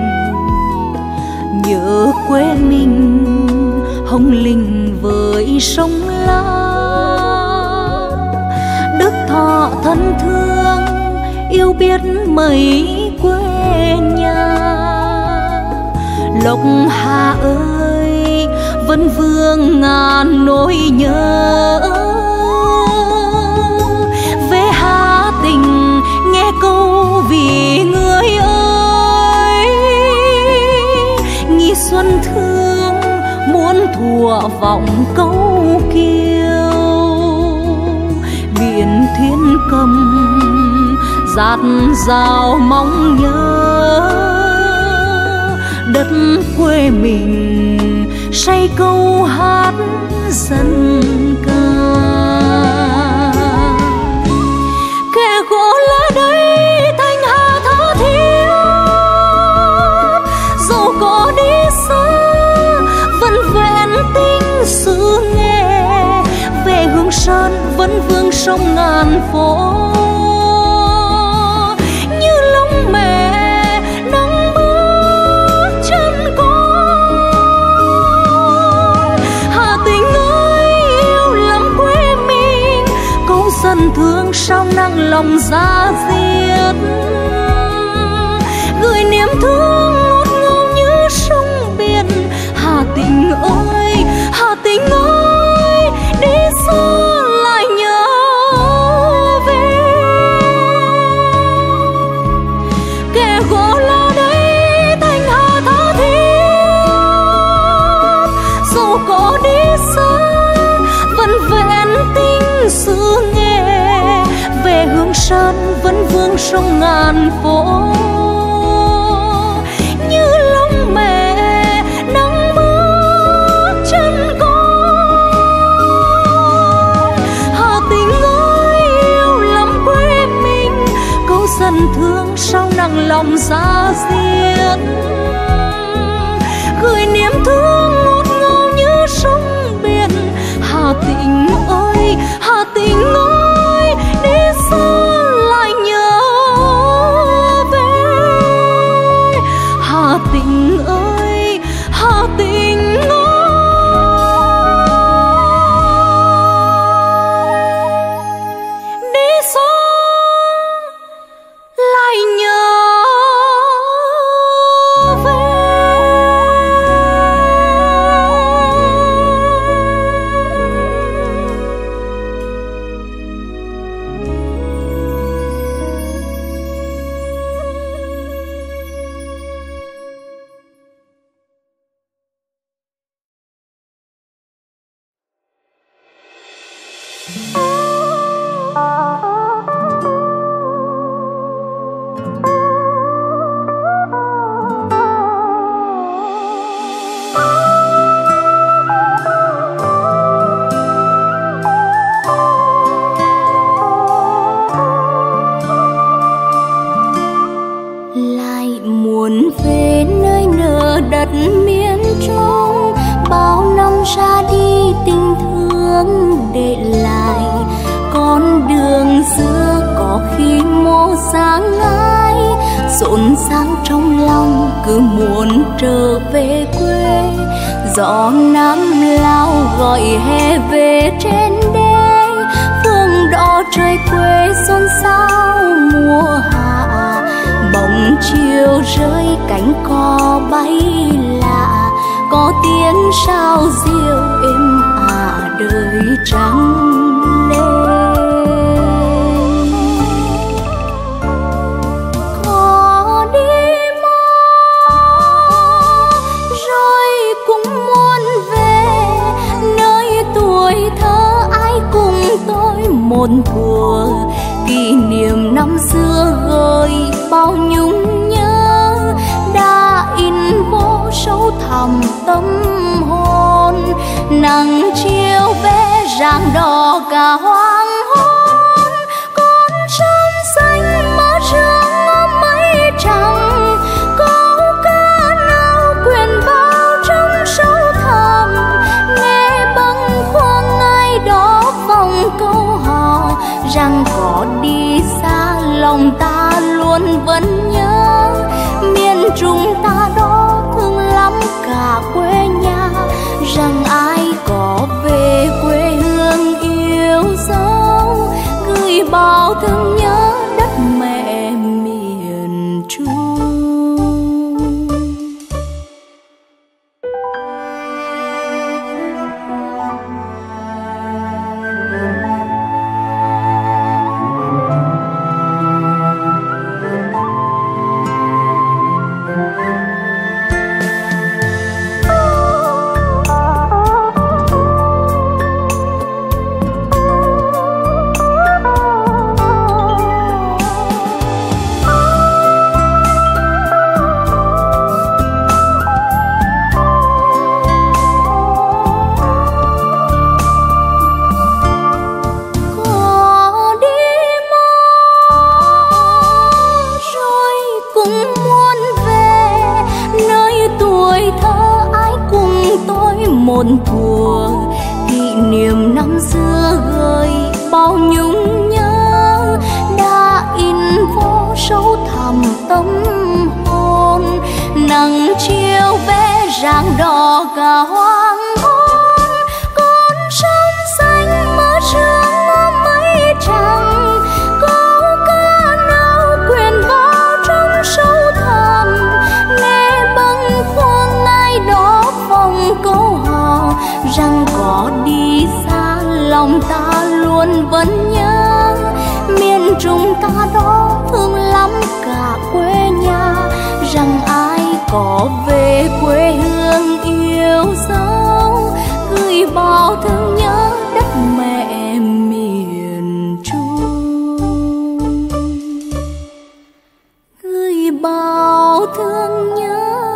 nhớ quê mình hồng linh với sông La. Đức Thọ thân thương yêu biết mấy quê nhà, Lộc Hà ơi vẫn vương ngàn nỗi nhớ. Về Hà Tĩnh nghe câu vì người ơi, nghi xuân thương muốn thuở vọng câu kiêu. Biển thuyền cầm dạt dào mong nhớ, đất quê mình say câu hát dân ca. Kẻ gỗ lá đây thanh hà tha thiết, dẫu có đi xa vẫn vẹn tình xứ nghe. Về Hương Sơn vẫn vương sông ngàn phố, như lông mẹ nắng bước chân con. Hà Tĩnh ơi yêu lắm quê mình, câu dân thương sao nặng lòng ra diết. Gửi niềm thương ngọt ngào như sông biển. Hà Tĩnh ơi, Hà Tĩnh ơi, đi xa lại nhớ về. Kẻ gỗ lá đây thanh hà tha thiết, dẫu có đi xa vẫn vẹn tình xứ nghe. Về Hương Sơn vẫn vương sông ngàn phố, như lông mẹ nắng bước chân con. Hà Tĩnh ơi yêu lắm quê mình, câu dân thương sao nặng lòng ra diết. Gửi niềm thương ngọt ngào như sông biển. Hà Tĩnh ơi, Hà Tĩnh ơi, đi xa lại nhớ về. rộn ràng trong lòng cứ muốn trở về quê. Gió Nam lao gọi hè về trên đê, phương đỏ trời quê xôn xao mùa hạ. Bóng chiều rơi cánh cò bay lạ, có tiếng sao diêu êm ả đời trắng lên. Có đi mơ rồi cũng muốn về nơi tuổi thơ ai cùng tôi một thuở. Kỷ niệm năm xưa gợi bao nhung nhớ, đã in vô sâu thẳm tâm hồn. Nắng chiều về rạng đỏ cả hoàng hôn, con sông xanh mơ sương ôm mây trắng. Câu ca nào quyện vào trong sâu thẳm, nghe bâng khuâng ai đó vòng câu hò rằng có đi xa lòng ta luôn vẫn nhớ. Miền Trung ta đó thương lắm cả quê nhà, rằng ai có về quê hương yêu dấu, gửi bao thương nhớ đất mẹ miền Trung. Một thuở kỷ niệm năm xưa gợi bao nhung nhớ, đã in vô sâu thẳm tâm hồn. Nắng chiều về rạng đỏ cả hoàng hôn, con sông xanh mơ sương ôm mây trắng. Câu ca nào quyện vào trong sâu thẳm, nghe bâng khuâng ai đó vòng câu hò rằng có đi xa lòng ta luôn vẫn nhớ. Miền Trung ta đó thương lắm cả quê nhà, rằng ai có về quê hương yêu dấu, gửi bao thương nhớ đất mẹ miền Trung, gửi bao thương nhớ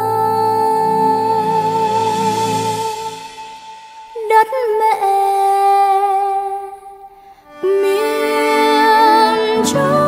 đất mẹ miền Trung.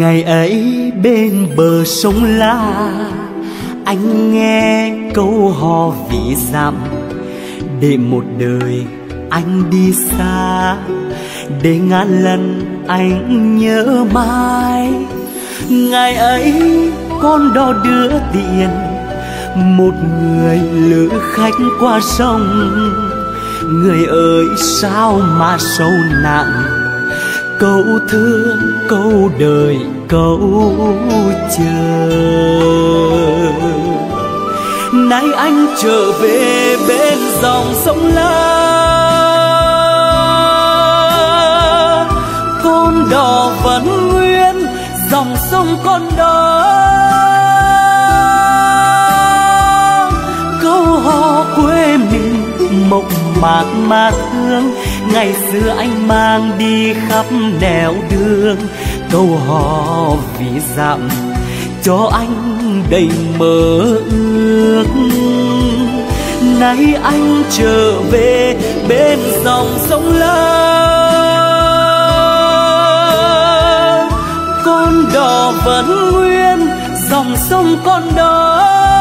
Ngày ấy bên bờ sông La, anh nghe câu hò ví dặm. Để một đời anh đi xa, để ngàn lần anh nhớ mãi. Ngày ấy con đò đưa tiền, một người lữ khách qua sông. Người ơi sao mà sâu nặng, câu thương câu đời câu chờ. Nay anh trở về bên dòng sông La, con đò vẫn nguyên dòng sông con đó. Câu hò quê mình mộc mạc mà thương, ngày xưa anh mang đi khắp nẻo đường. Câu hò ví dặm cho anh đầy mơ ước. Nay anh trở về bên dòng sông La, con đò vẫn nguyên dòng sông con đó.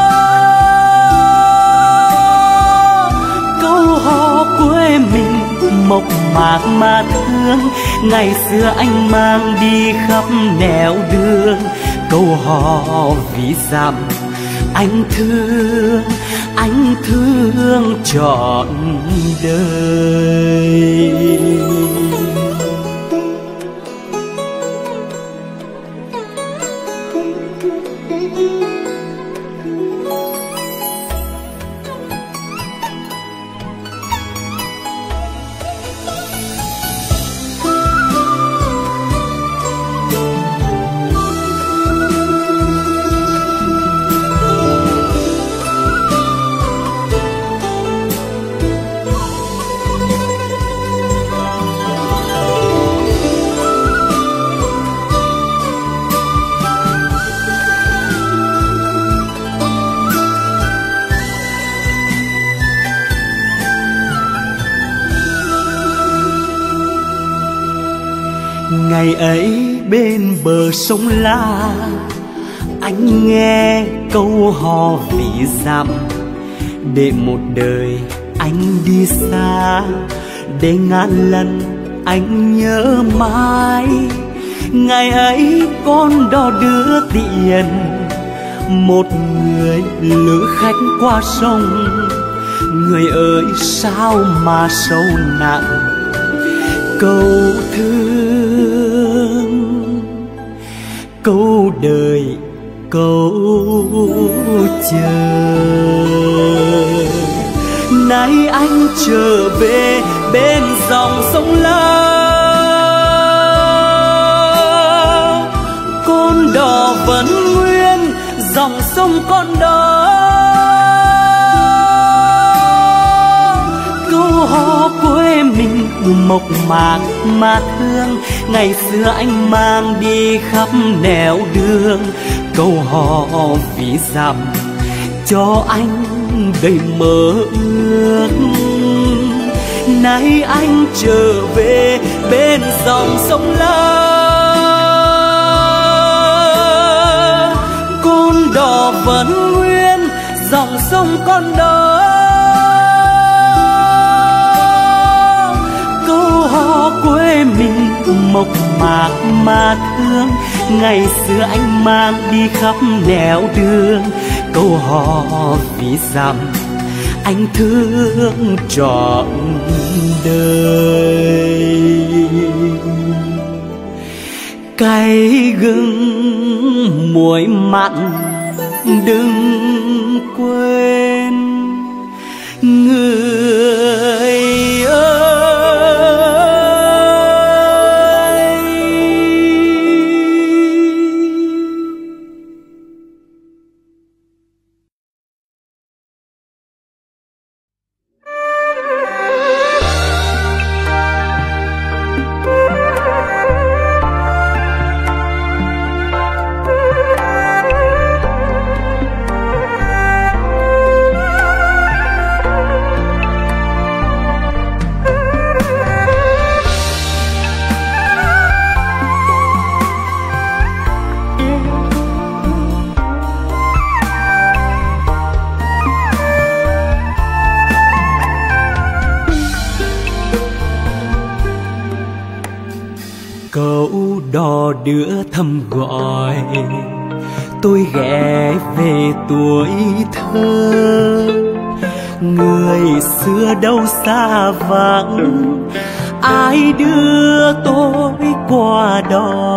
Câu hò quê mình mộc mạc mà thương, ngày xưa anh mang đi khắp nẻo đường. Câu hò ví dặm anh thương trọn đời. Ngày ấy bên bờ sông La, anh nghe câu hò ví dặm. Để một đời anh đi xa, để ngàn lần anh nhớ mãi. Ngày ấy con đò đưa tiền, một người lữ khách qua sông. Người ơi sao mà sâu nặng, câu thương câu đời câu chờ. Nay anh trở về bên dòng sông La, con đò vẫn nguyên dòng sông con đó. Câu hò quê mình mộc mạc mà thương, ngày xưa anh mang đi khắp nẻo đường. Câu hò ví dặm cho anh đầy mơ ước. Nay anh trở về bên dòng sông La, con đò vẫn nguyên dòng sông con đó. Quê mình mộc mạc mà thương, ngày xưa anh mang đi khắp nẻo đường. Câu hò ví dặm anh thương trọn đời. Cay gừng muối mặn đừng quên, người ơi. đò đưa thầm gọi tôi ghé về tuổi thơ. Người xưa đâu xa vắng, ai đưa tôi qua đò.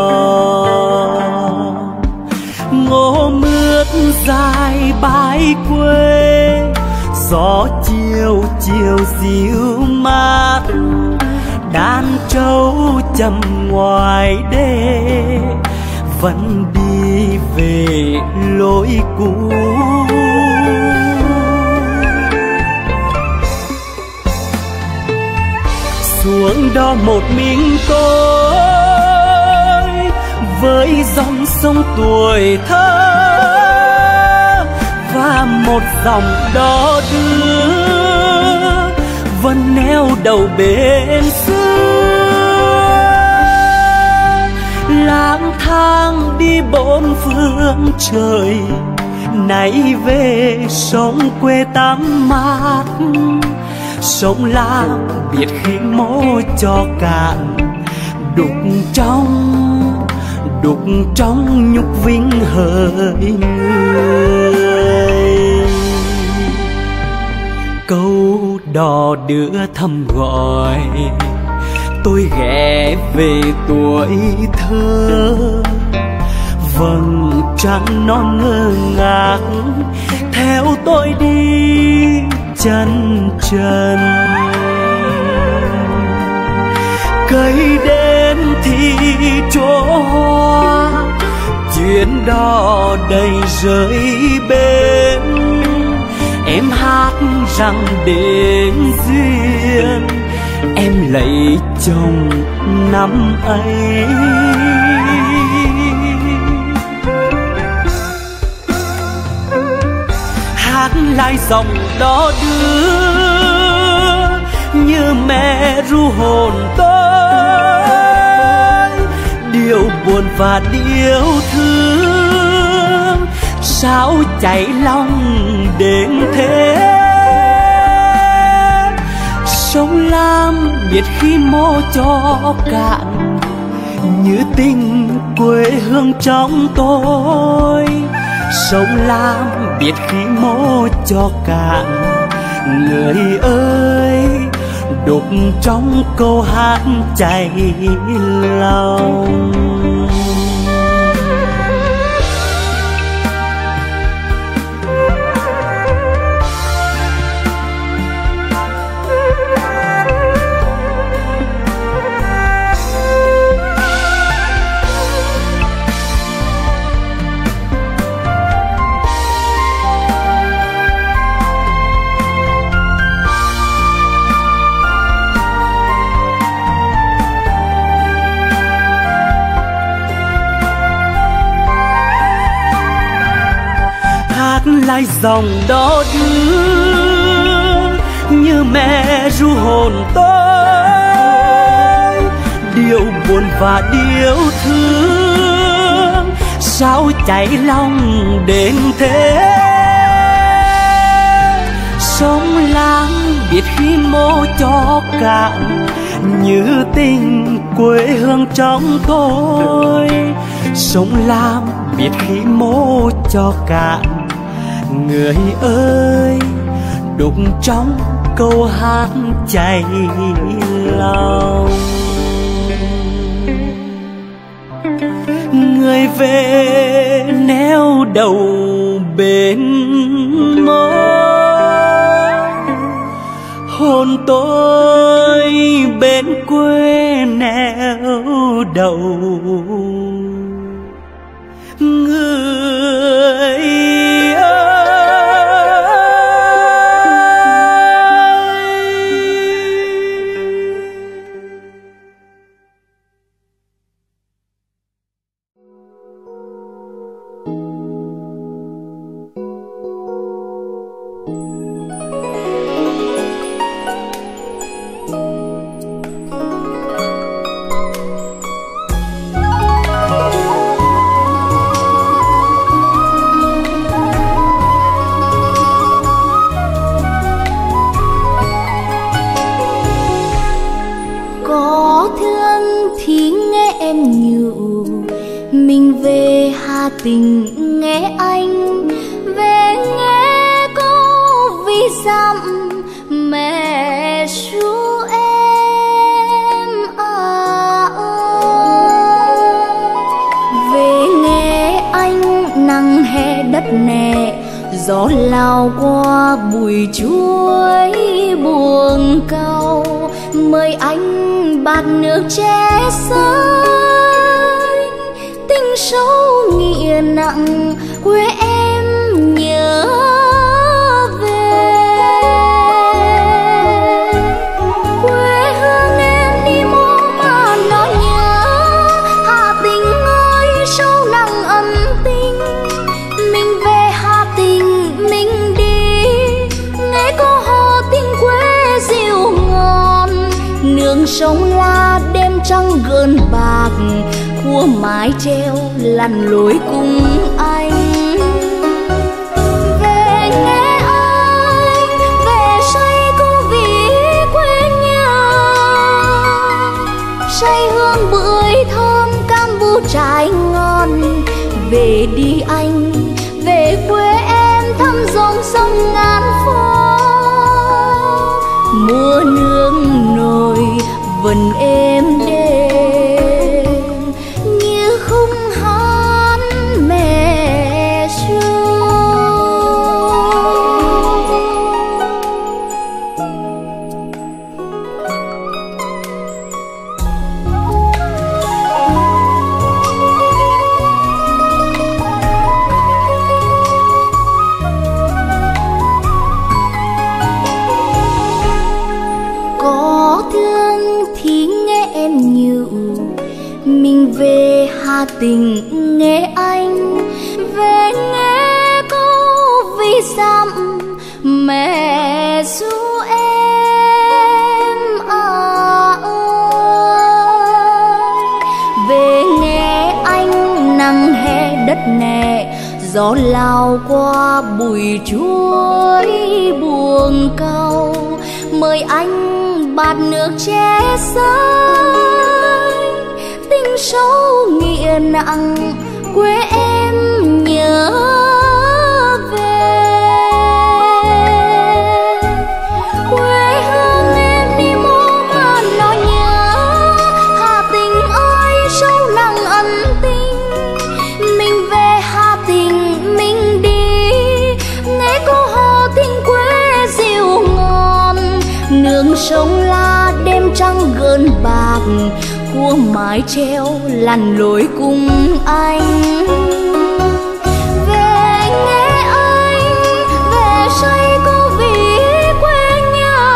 Ngô mướt dài bãi quê, gió chiều chiều dịu mát. Đàn trâu chầm ngoài đê, vẫn đi về lối cũ. Xuống đó một mình tôi, với dòng sông tuổi thơ và một dòng đò đưa vẫn neo đầu bên xưa. Lang thang đi bốn phương trời, nay về sông quê tắm mát. Sông Lam biết khi mô cho cạn, đục trong nhục vinh hỡi người. Câu đò đưa thầm gọi tôi ghé về tuổi thơ. Vầng trăng non ngơ ngác theo tôi đi chân trần. Cây đến thì chỗ hoa, chuyến đò đầy rơi bến. Em hát rằng đến duyên, em lấy chồng năm ấy. Hát lại dòng đó đưa như mẹ ru hồn tôi. Điều buồn và điều thương sao chảy lòng đến thế. Sông Lam biết khi mô cho cạn, như tình quê hương trong tôi. Sông Lam biết khi mô cho cạn, người ơi đục trong câu hát chảy lòng. Lại dòng đó đưa như mẹ ru hồn tôi. Điều buồn và điều thương sao chảy lòng đến thế. Sông Lam biết khi mô cho cạn, như tình quê hương trong tôi. Sông Lam biết khi mô cho cạn, người ơi đục trong câu hát chảy lòng. Người về neo đầu bên mơ, hồn tôi bên quê neo đầu. Người tình nghe anh, về nghe câu ví dặm mẹ ru em về nghe anh nắng hè đất nè, gió lao qua bụi chuối buồn cau, mời anh bát nước che xanh, tình sâu nghĩa nặng quê em nhớ về. Quê hương em đi mô mà nó nhớ, Hà Tĩnh ơi sâu nặng ấm tình, mình về Hà Tĩnh mình đi, nghe câu hò tình quê dịu ngon, nương sông La đêm trăng gơn bạc, khua mái treo lăn lối cùng anh. Về nghe anh, về say câu ví quê nhà, say hương bưởi thơm cam bu trái ngon. Về đi anh, về quê em thăm dòng sông ngàn phố, mùa nương nổi vần êm đêm như khung hát mẹ ru. Có thương thì nghe em nhiều, mình về Hà Tĩnh nghe anh, về nghe câu ví dặm mẹ ru em về nghe anh nắng hè đất nè, gió lao qua bụi chuối buồn cau, mời anh bát nước che xanh, tình sâu nghĩa nặng quê em nhớ về. Quê hương em đi mô mà nó nhớ, Hà Tĩnh ơi sâu nặng ân tình, mình về Hà Tĩnh mình đi, nghe câu hò tình quê dịu ngon, nương sông La đêm trăng gơn bạc, khua mái treo lăn lối cùng anh. Về nghe anh, về say câu ví quê nhà,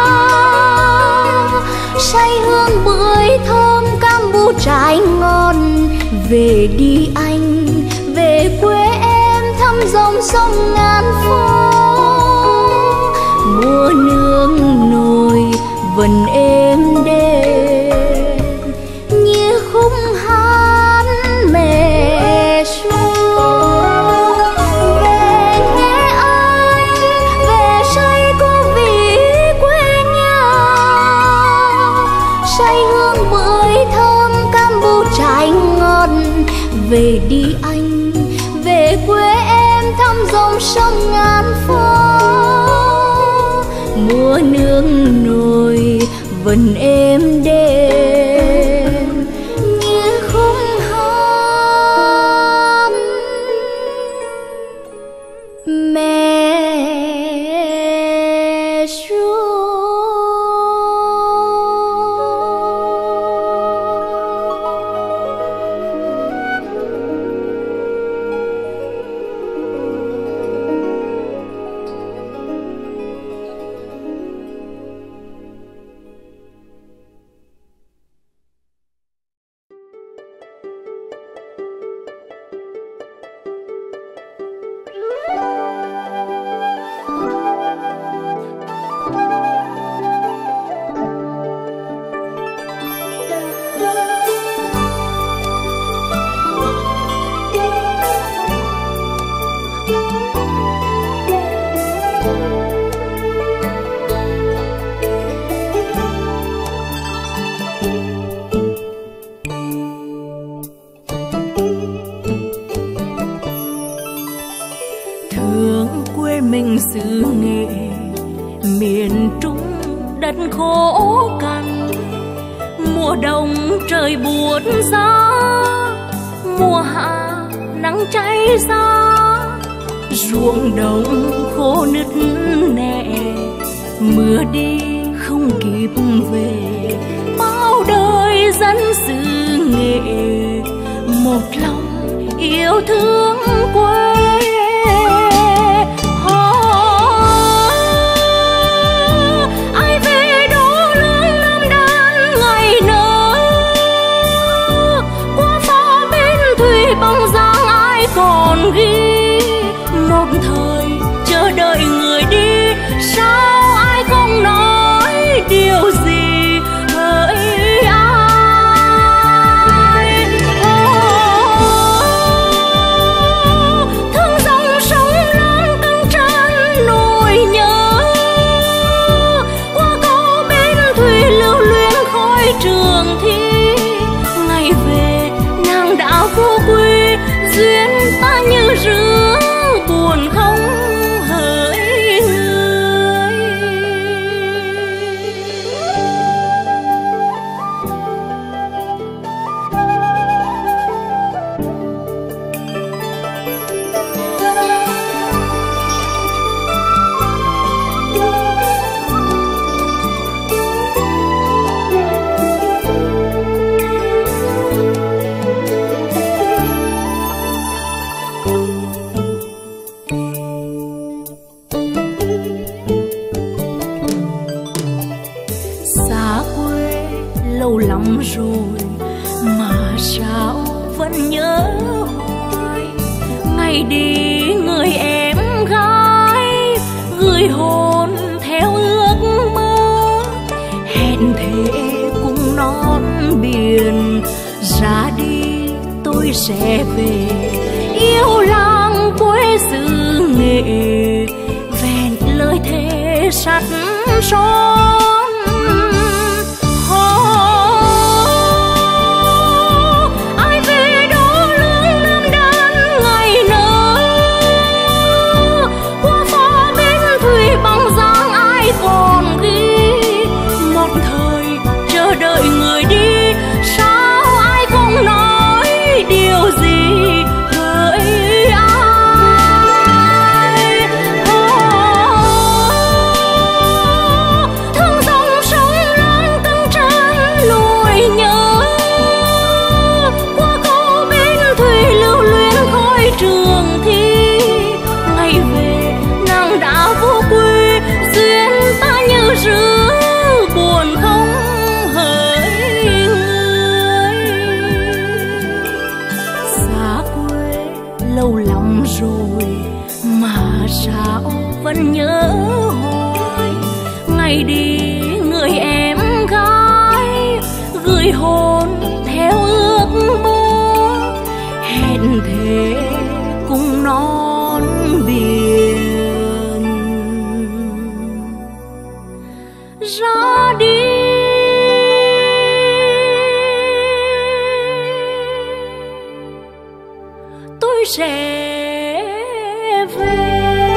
say hương bưởi thơm cam bu trái ngon. Về đi anh, về quê em thăm dòng sông ngàn phố, mùa nương nổi vần êm đêm như khung hát mẹ ru. Về nghe anh, về say câu ví quê nhà, say hương bưởi thơm cam bu trái ngon. Về đi anh, về quê em thăm dòng sông ngàn phố, mùa nương nổi vần êm đêm như khung hát mẹ ru. quê mình xứ Nghệ, miền Trung đất khô cằn. Mùa đông trời buốt giá, mùa hạ nắng cháy giá. Ruộng đồng khô nứt nẻ, mưa đi không kịp về. Bao đời dân xứ Nghệ, một lòng yêu thương quê. Ai về đô lương Nam Đan ngày nở, qua phò bên thủy bóng dáng ai còn ghi. Một thời chờ đợi người đi, sao ai không nói điều gì hỡi ai. Thương dòng sông lớn căng tràn nỗi nhớ, qua câu bên thủy lưu luyến khói trường thi. Ngày về nàng đã vô quy, duyên ta như rứa buồn không hỡi người. Xa quê lâu lắm rồi mà sao vẫn nhớ hoài. Ngày đi người em gái, gửi hồn theo ước mơ. Hẹn thề cùng non biển, ra đi tôi sẽ về. Yêu làng quê xứ Nghệ, vẹn lời thề sắt son. Ai về đô lương Nam Đan ngày nở, qua phò bên thủy bóng dáng ai còn ghi. Một thời chờ đợi người đi, sao ai không nói điều gì hỡi ai. Thương dòng sông lớn căng tràn nỗi nhớ, qua câu bên thủy lưu luyến khói trường thi. Ngày về nàng đã vô quy, duyên ta như rứa buồn không hỡi người. Xa quê lâu lắm rồi mà sao vẫn nhớ hoài. Ngày đi người em gái, gửi hồn theo ước mơ. Hẹn thề cùng non biển, ra đi tôi sẽ về.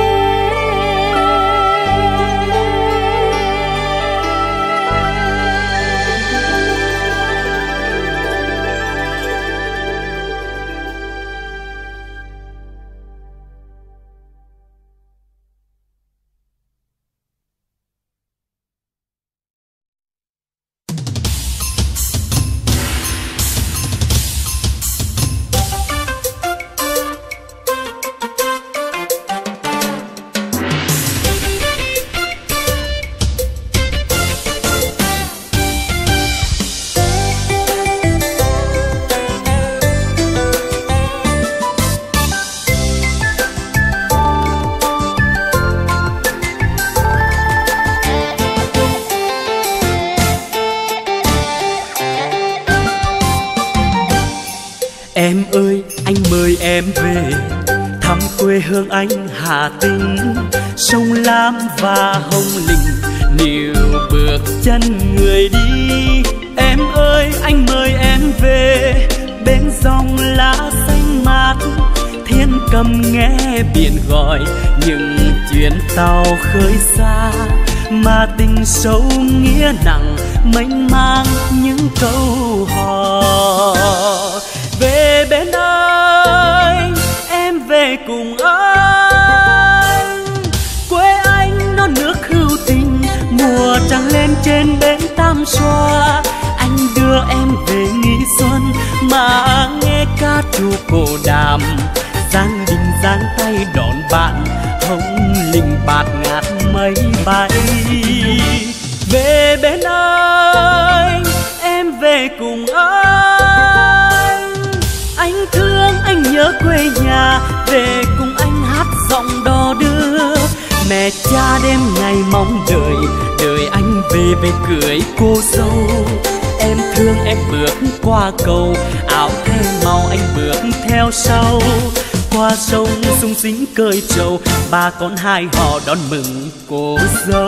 Em ơi, anh mời em về thăm quê hương anh Hà Tĩnh. Sông Lam và Hồng Lĩnh níu bước chân người đi. Em ơi, anh mời em về bên dòng lá xanh mát, thiên cầm nghe biển gọi những chuyến tàu khơi xa, mà tình sâu nghĩa nặng mênh mang những câu hò. Về bên anh, em về cùng anh, quê anh non nước hữu tình, mùa trăng lên trên bến Tam Xoa. Anh đưa em về nghỉ xuân mà nghe ca trù cổ đàm, giang đình giang tay đón bạn, hồng linh bạt ngát mây bay. Về bên anh, em về cùng anh thương anh nhớ quê nhà, về cùng anh hát giọng đò đưa. Mẹ cha đêm ngày mong đợi, đợi anh về về cưới cô dâu. Em thương em bước qua cầu, áo thêm màu anh bước theo sau. Qua sông sung sính cơi trầu, bà con hai họ đón mừng cô dâu.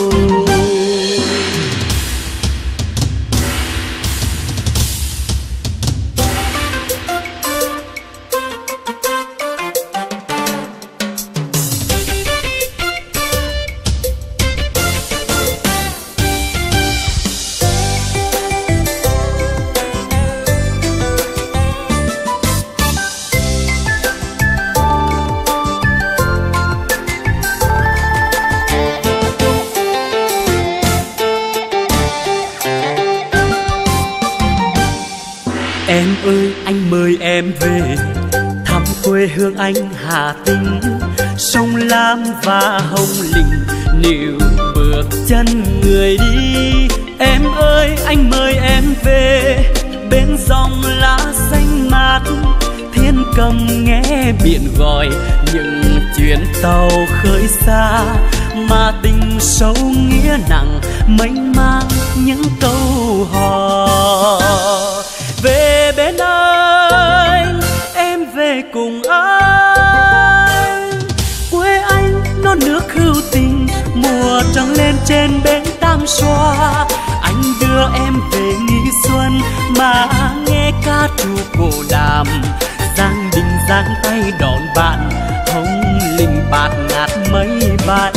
Em ơi anh mời em về thăm quê hương anh Hà Tĩnh, sông Lam và Hồng Linh níu bước chân người đi. Em ơi anh mời em về bên dòng lá xanh mát, thiên cầm nghe biển gọi những chuyến tàu khơi xa, mà tình sâu nghĩa nặng mênh mang những câu hò. Về bên anh, em về cùng anh, quê anh non nước hữu tình, mùa trăng lên trên bến Tam Xoa. Anh đưa em về nghỉ xuân mà nghe ca trù cổ đàm, giang đình giang tay đón bạn, hồng linh bạt ngát mây bay.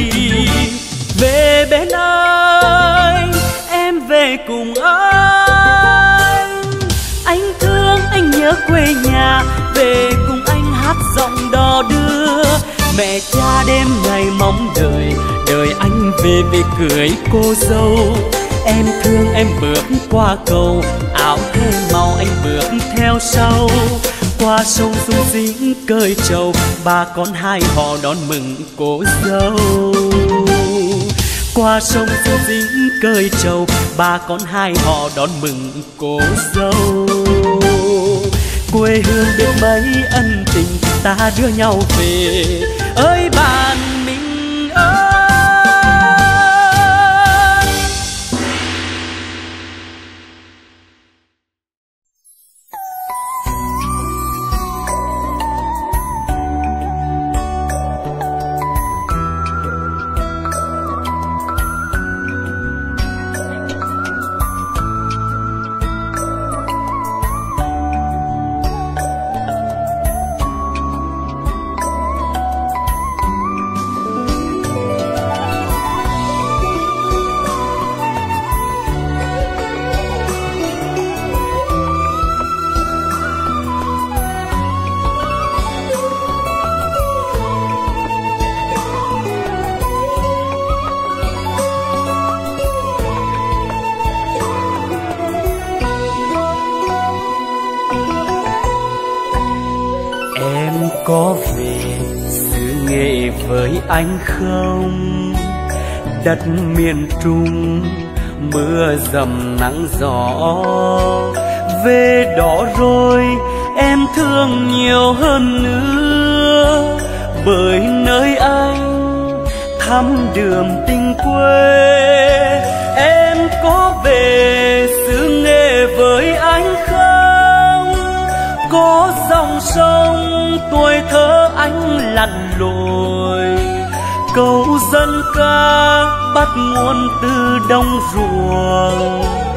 Về bên anh, em về cùng anh thương anh nhớ quê nhà, về cùng anh hát giọng đò đưa. Mẹ cha đêm ngày mong đợi, đợi anh về về cưới cô dâu. Em thương em bước qua cầu, áo thêm màu anh bước theo sau. Qua sông sung sính cơi trầu, bà con hai họ đón mừng cô dâu. Qua sông sung sính cơi trầu, bà con hai họ đón mừng cô dâu. Quê hương biết mấy ân tình, ta đưa nhau về ơi bạn mình ơi. Có về xứ Nghệ với anh không? Đất miền Trung mưa dầm nắng gió, về đó rồi em thương nhiều hơn nữa. Bởi nơi anh thăm đường tình quê, em có về xứ Nghệ với anh không? Có dòng sông tuổi thơ anh lặn lội, câu dân ca bắt nguồn từ đồng ruộng,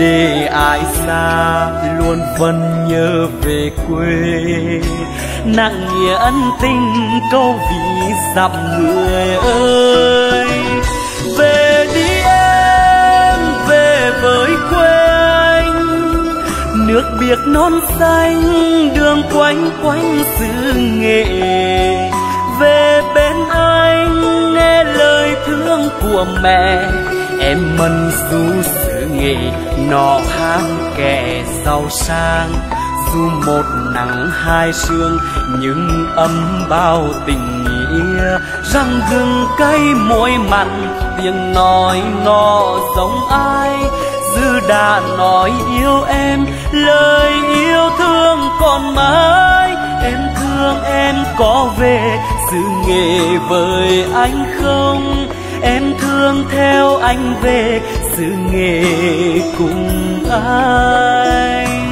để ai xa luôn vẫn nhớ về quê, nặng nghĩa ân tình câu ví dặm người ơi. Về đi em, về với quê anh, nước biếc non xanh đường quanh quanh xứ Nghệ. Về bên anh nghe lời thương của mẹ, em mân du xứ Nghệ nọ ham kẻ giàu sang. Dù một nắng hai sương nhưng ấm bao tình nghĩa, răng gừng cay môi mặn tiếng nói ngọ giống ai. Dư đã nói yêu em, lời yêu thương còn mãi. Em thương em có về xứ Nghệ với anh không? Em thương theo anh về xứ Nghệ cùng anh.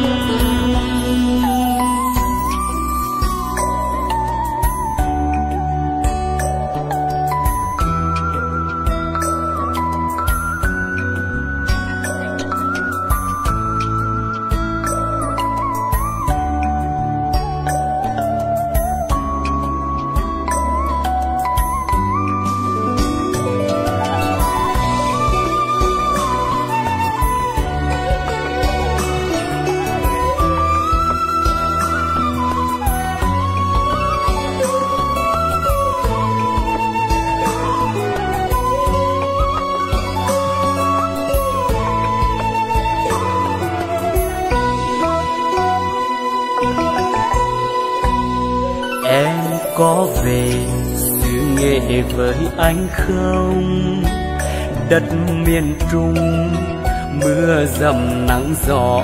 Có về xứ Nghệ với anh không? Đất miền Trung mưa dầm nắng gió,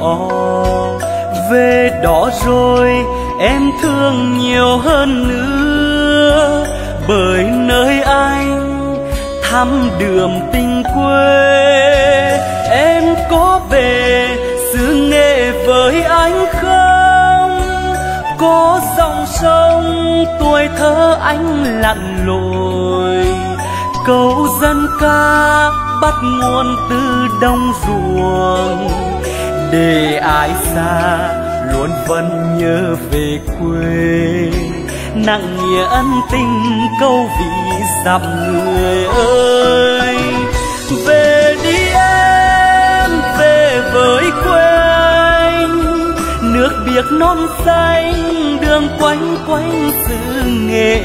về đó rồi em thương nhiều hơn nữa. Bởi nơi anh thăm đường tình quê, em có về xứ Nghệ với anh không? Có dòng sông tuổi thơ anh lặn lội, câu dân ca bắt nguồn từ đồng ruộng. Để ai xa luôn vẫn nhớ về quê, nặng nghĩa ân tình câu ví dặm người ơi. Về đi em, về với quê anh, nước biếc non xanh đường quanh quanh xứ Nghệ.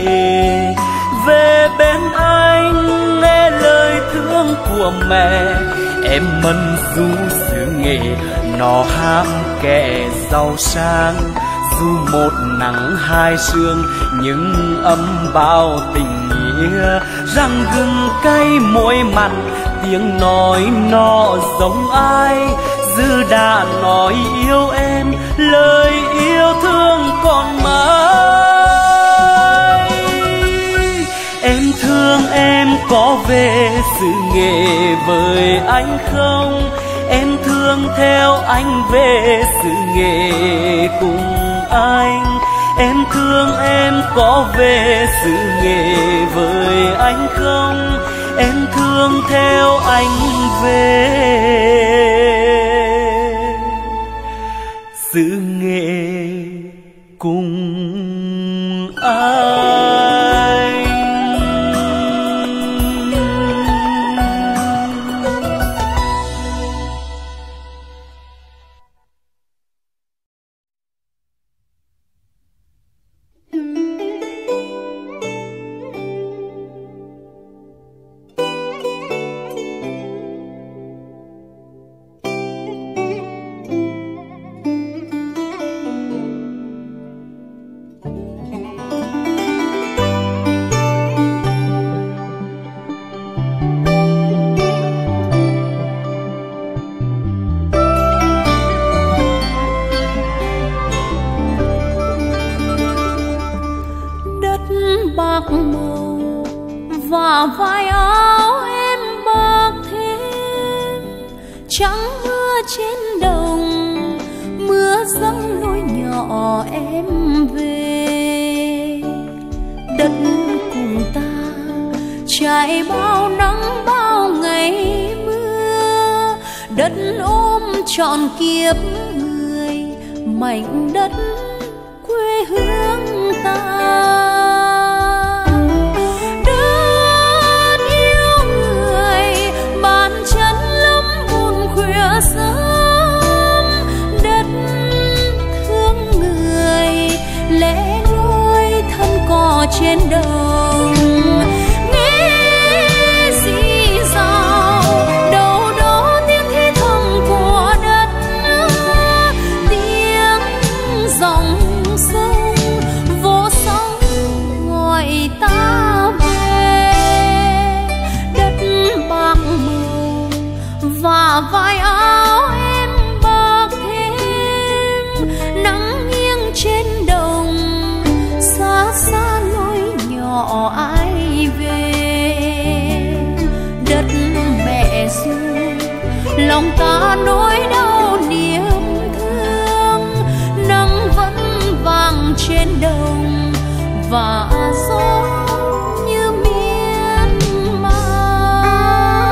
Về bên anh nghe lời thương của mẹ, em mân du xứ Nghệ nọ ham kẻ giàu sang. Dù một nắng hai sương nhưng ấm bao tình nghĩa, răng gừng cay môi mặn tiếng nói nọ giống ai. Dư đã nói yêu em, lời yêu thương còn mãi. Em thương em có về xứ Nghệ với anh không? Em thương theo anh về xứ Nghệ cùng anh. Em thương em có về xứ Nghệ với anh không? Em thương theo anh về xứ Nghệ cùng anh. và vai áo em bạc thêm, trắng mưa trên đồng, mưa dâng lối nhỏ em về. Đất cùng ta trải bao nắng bao ngày mưa, đất ôm trọn kiếp người, mảnh đất quê hương ta. Đất yêu người bàn chân lắm buồn khuya sớm, đất thương người lẽ loi thân cò trên đồng. Nghe rì rào đâu đó tiếng thi thầm của đất, tiếng dòng sông vô sóng gọi ta về. Đất bạc màu và vai áo em bạc thêm, nắng nghiêng trên đồng xa xa lối nhỏ ai về. Đất mẹ ru lòng ta nỗi đau niềm thương, nắng vẫn vàng trên đồng và gió như miên man.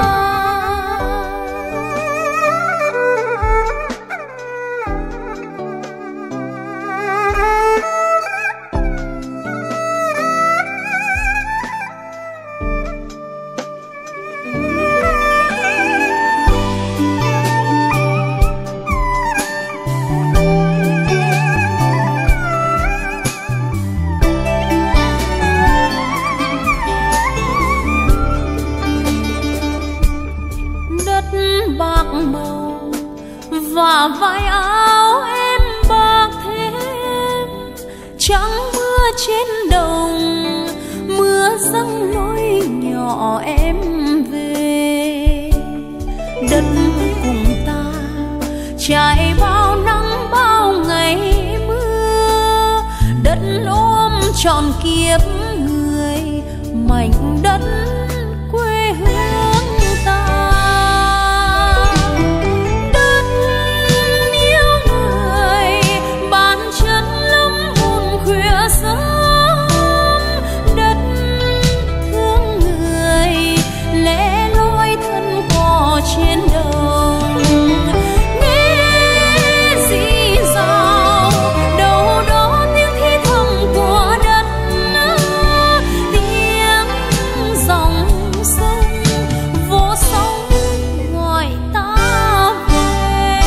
Đất bạc màu và vai áo em bạc thêm, trắng mưa trên đồng, mưa răng lối nhỏ em về. Đất cùng ta trải bao nắng bao ngày mưa, đất ôm trọn kiếp người, mảnh đất quê hương ta. Đất yêu người bàn chân lắm buồn khuya sớm, đất thương người lẽ loi thân cò trên đồng. Nghe rì rào đâu đó tiếng thi thầm của đất, tiếng dòng sông vô sóng gọi ta về.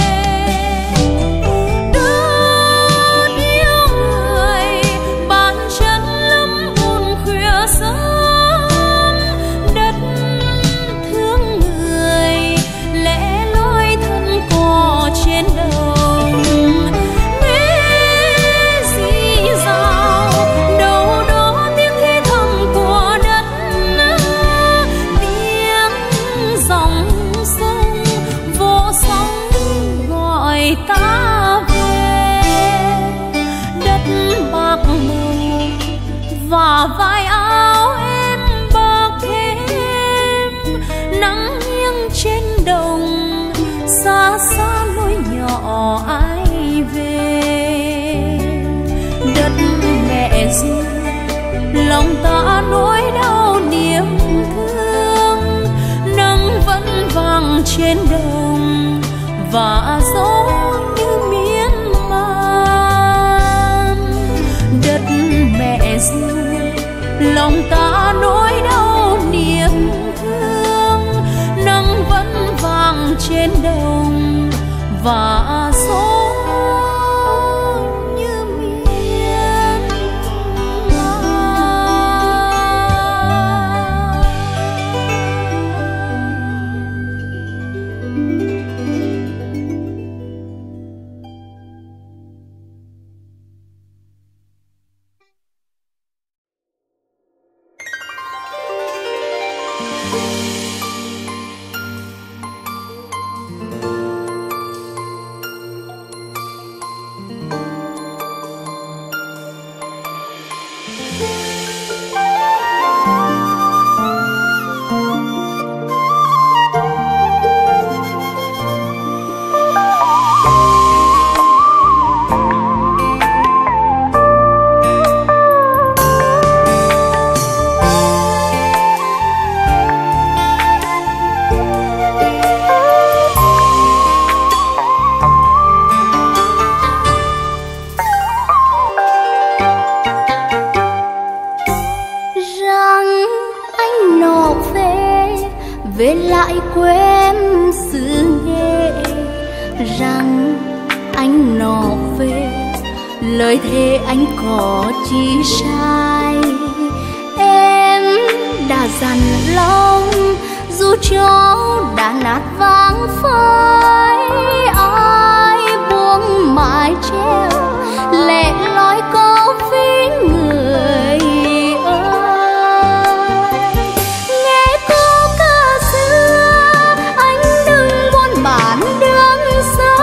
Đất yêu người bàn chân lắm buồn khuya sớm, đất thương người lẽ loi thân cò trên đồng. Nghe rì rào đâu đó tiếng thi thầm của đất, tiếng dòng sông vô sóng gọi ta về. Đất bạc màu và vai áo em bạc thêm, nắng nghiêng trên đồng xa xa lối nhỏ ai về. Đất mẹ ru lòng ta nỗi đau niềm thương, nắng vẫn vàng trên đồng và gió như miên man. Đất mẹ ru lòng ta nỗi đau niềm thương, nắng vẫn vàng trên đồng và gió như miên man. về lại quê em xứ Nghệ, rằng anh nọ về lời thề anh có chi sai. Em đã dằn lòng dù cho đã nát vàng phai, ai buông mái treo lẻ loi câu ví người ơi. Nghe câu ca xưa anh đừng buồn bản đường xa,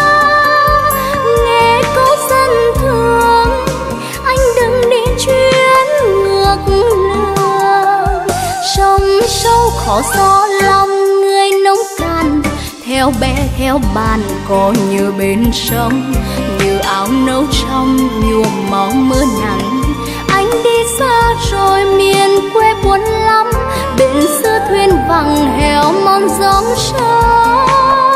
nghe câu dân thương anh đừng đi chuyến ngược lường. Sông sâu khó gió lòng người nông cạn, theo bé theo bàn có như bên sông, như áo nâu trong nhuộm máu mưa nắng. Anh đi xa rồi miền quê buồn lắm, bên xưa thuyền vắng heo mòn gióng sông.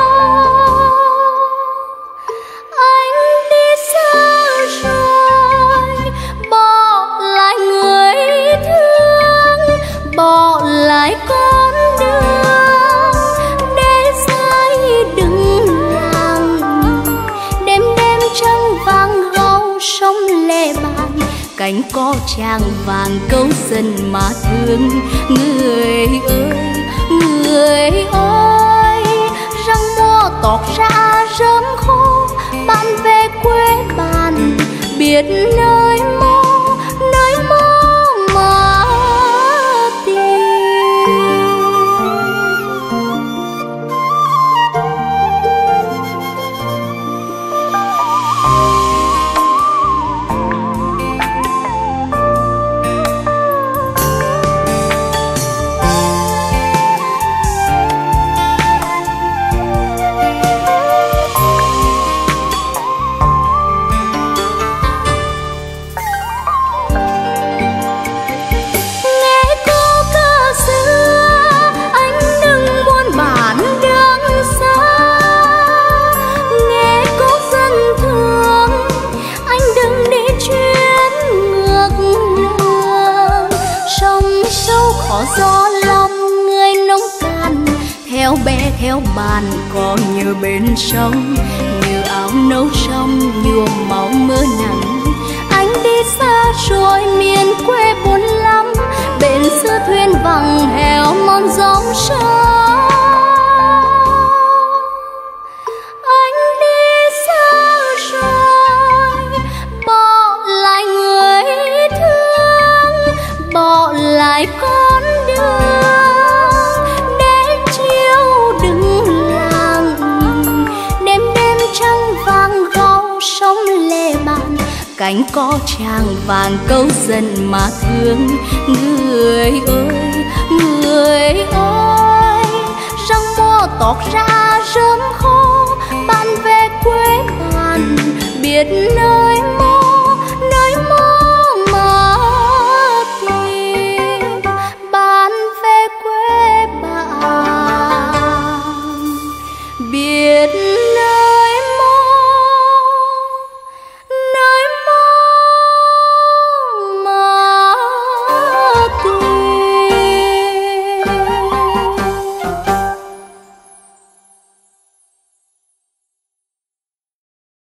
Anh đi xa rồi bỏ lại người thương, bỏ lại con đường để rơi đừng làng. Đêm đêm trăng vàng gâu sông lệ bàn, cánh có tràng vàng câu dân mà thương. Người ơi người ơi, răng mùa tọt ra rơm khô, bạn về quê bạn biết nơi mơ mà tìm. Gió lòng người nông cạn, theo bé theo bàn có như bên sông, như áo nâu trong nhuộm máu mưa nắng. Anh đi xa rồi miền quê buồn lắm, bên xưa thuyền vắng heo mòn gióng sông. Anh đi xa rồi bỏ lại người thương, bỏ lại con để chiều đừng làng. Đêm đêm trăng vàng gâu sông lệ bàn, cánh có tràng vàng câu dân mà thương. Người ơi người ơi, răng mùa tọt ra rơm khô, bạn về quê bạn biết nơi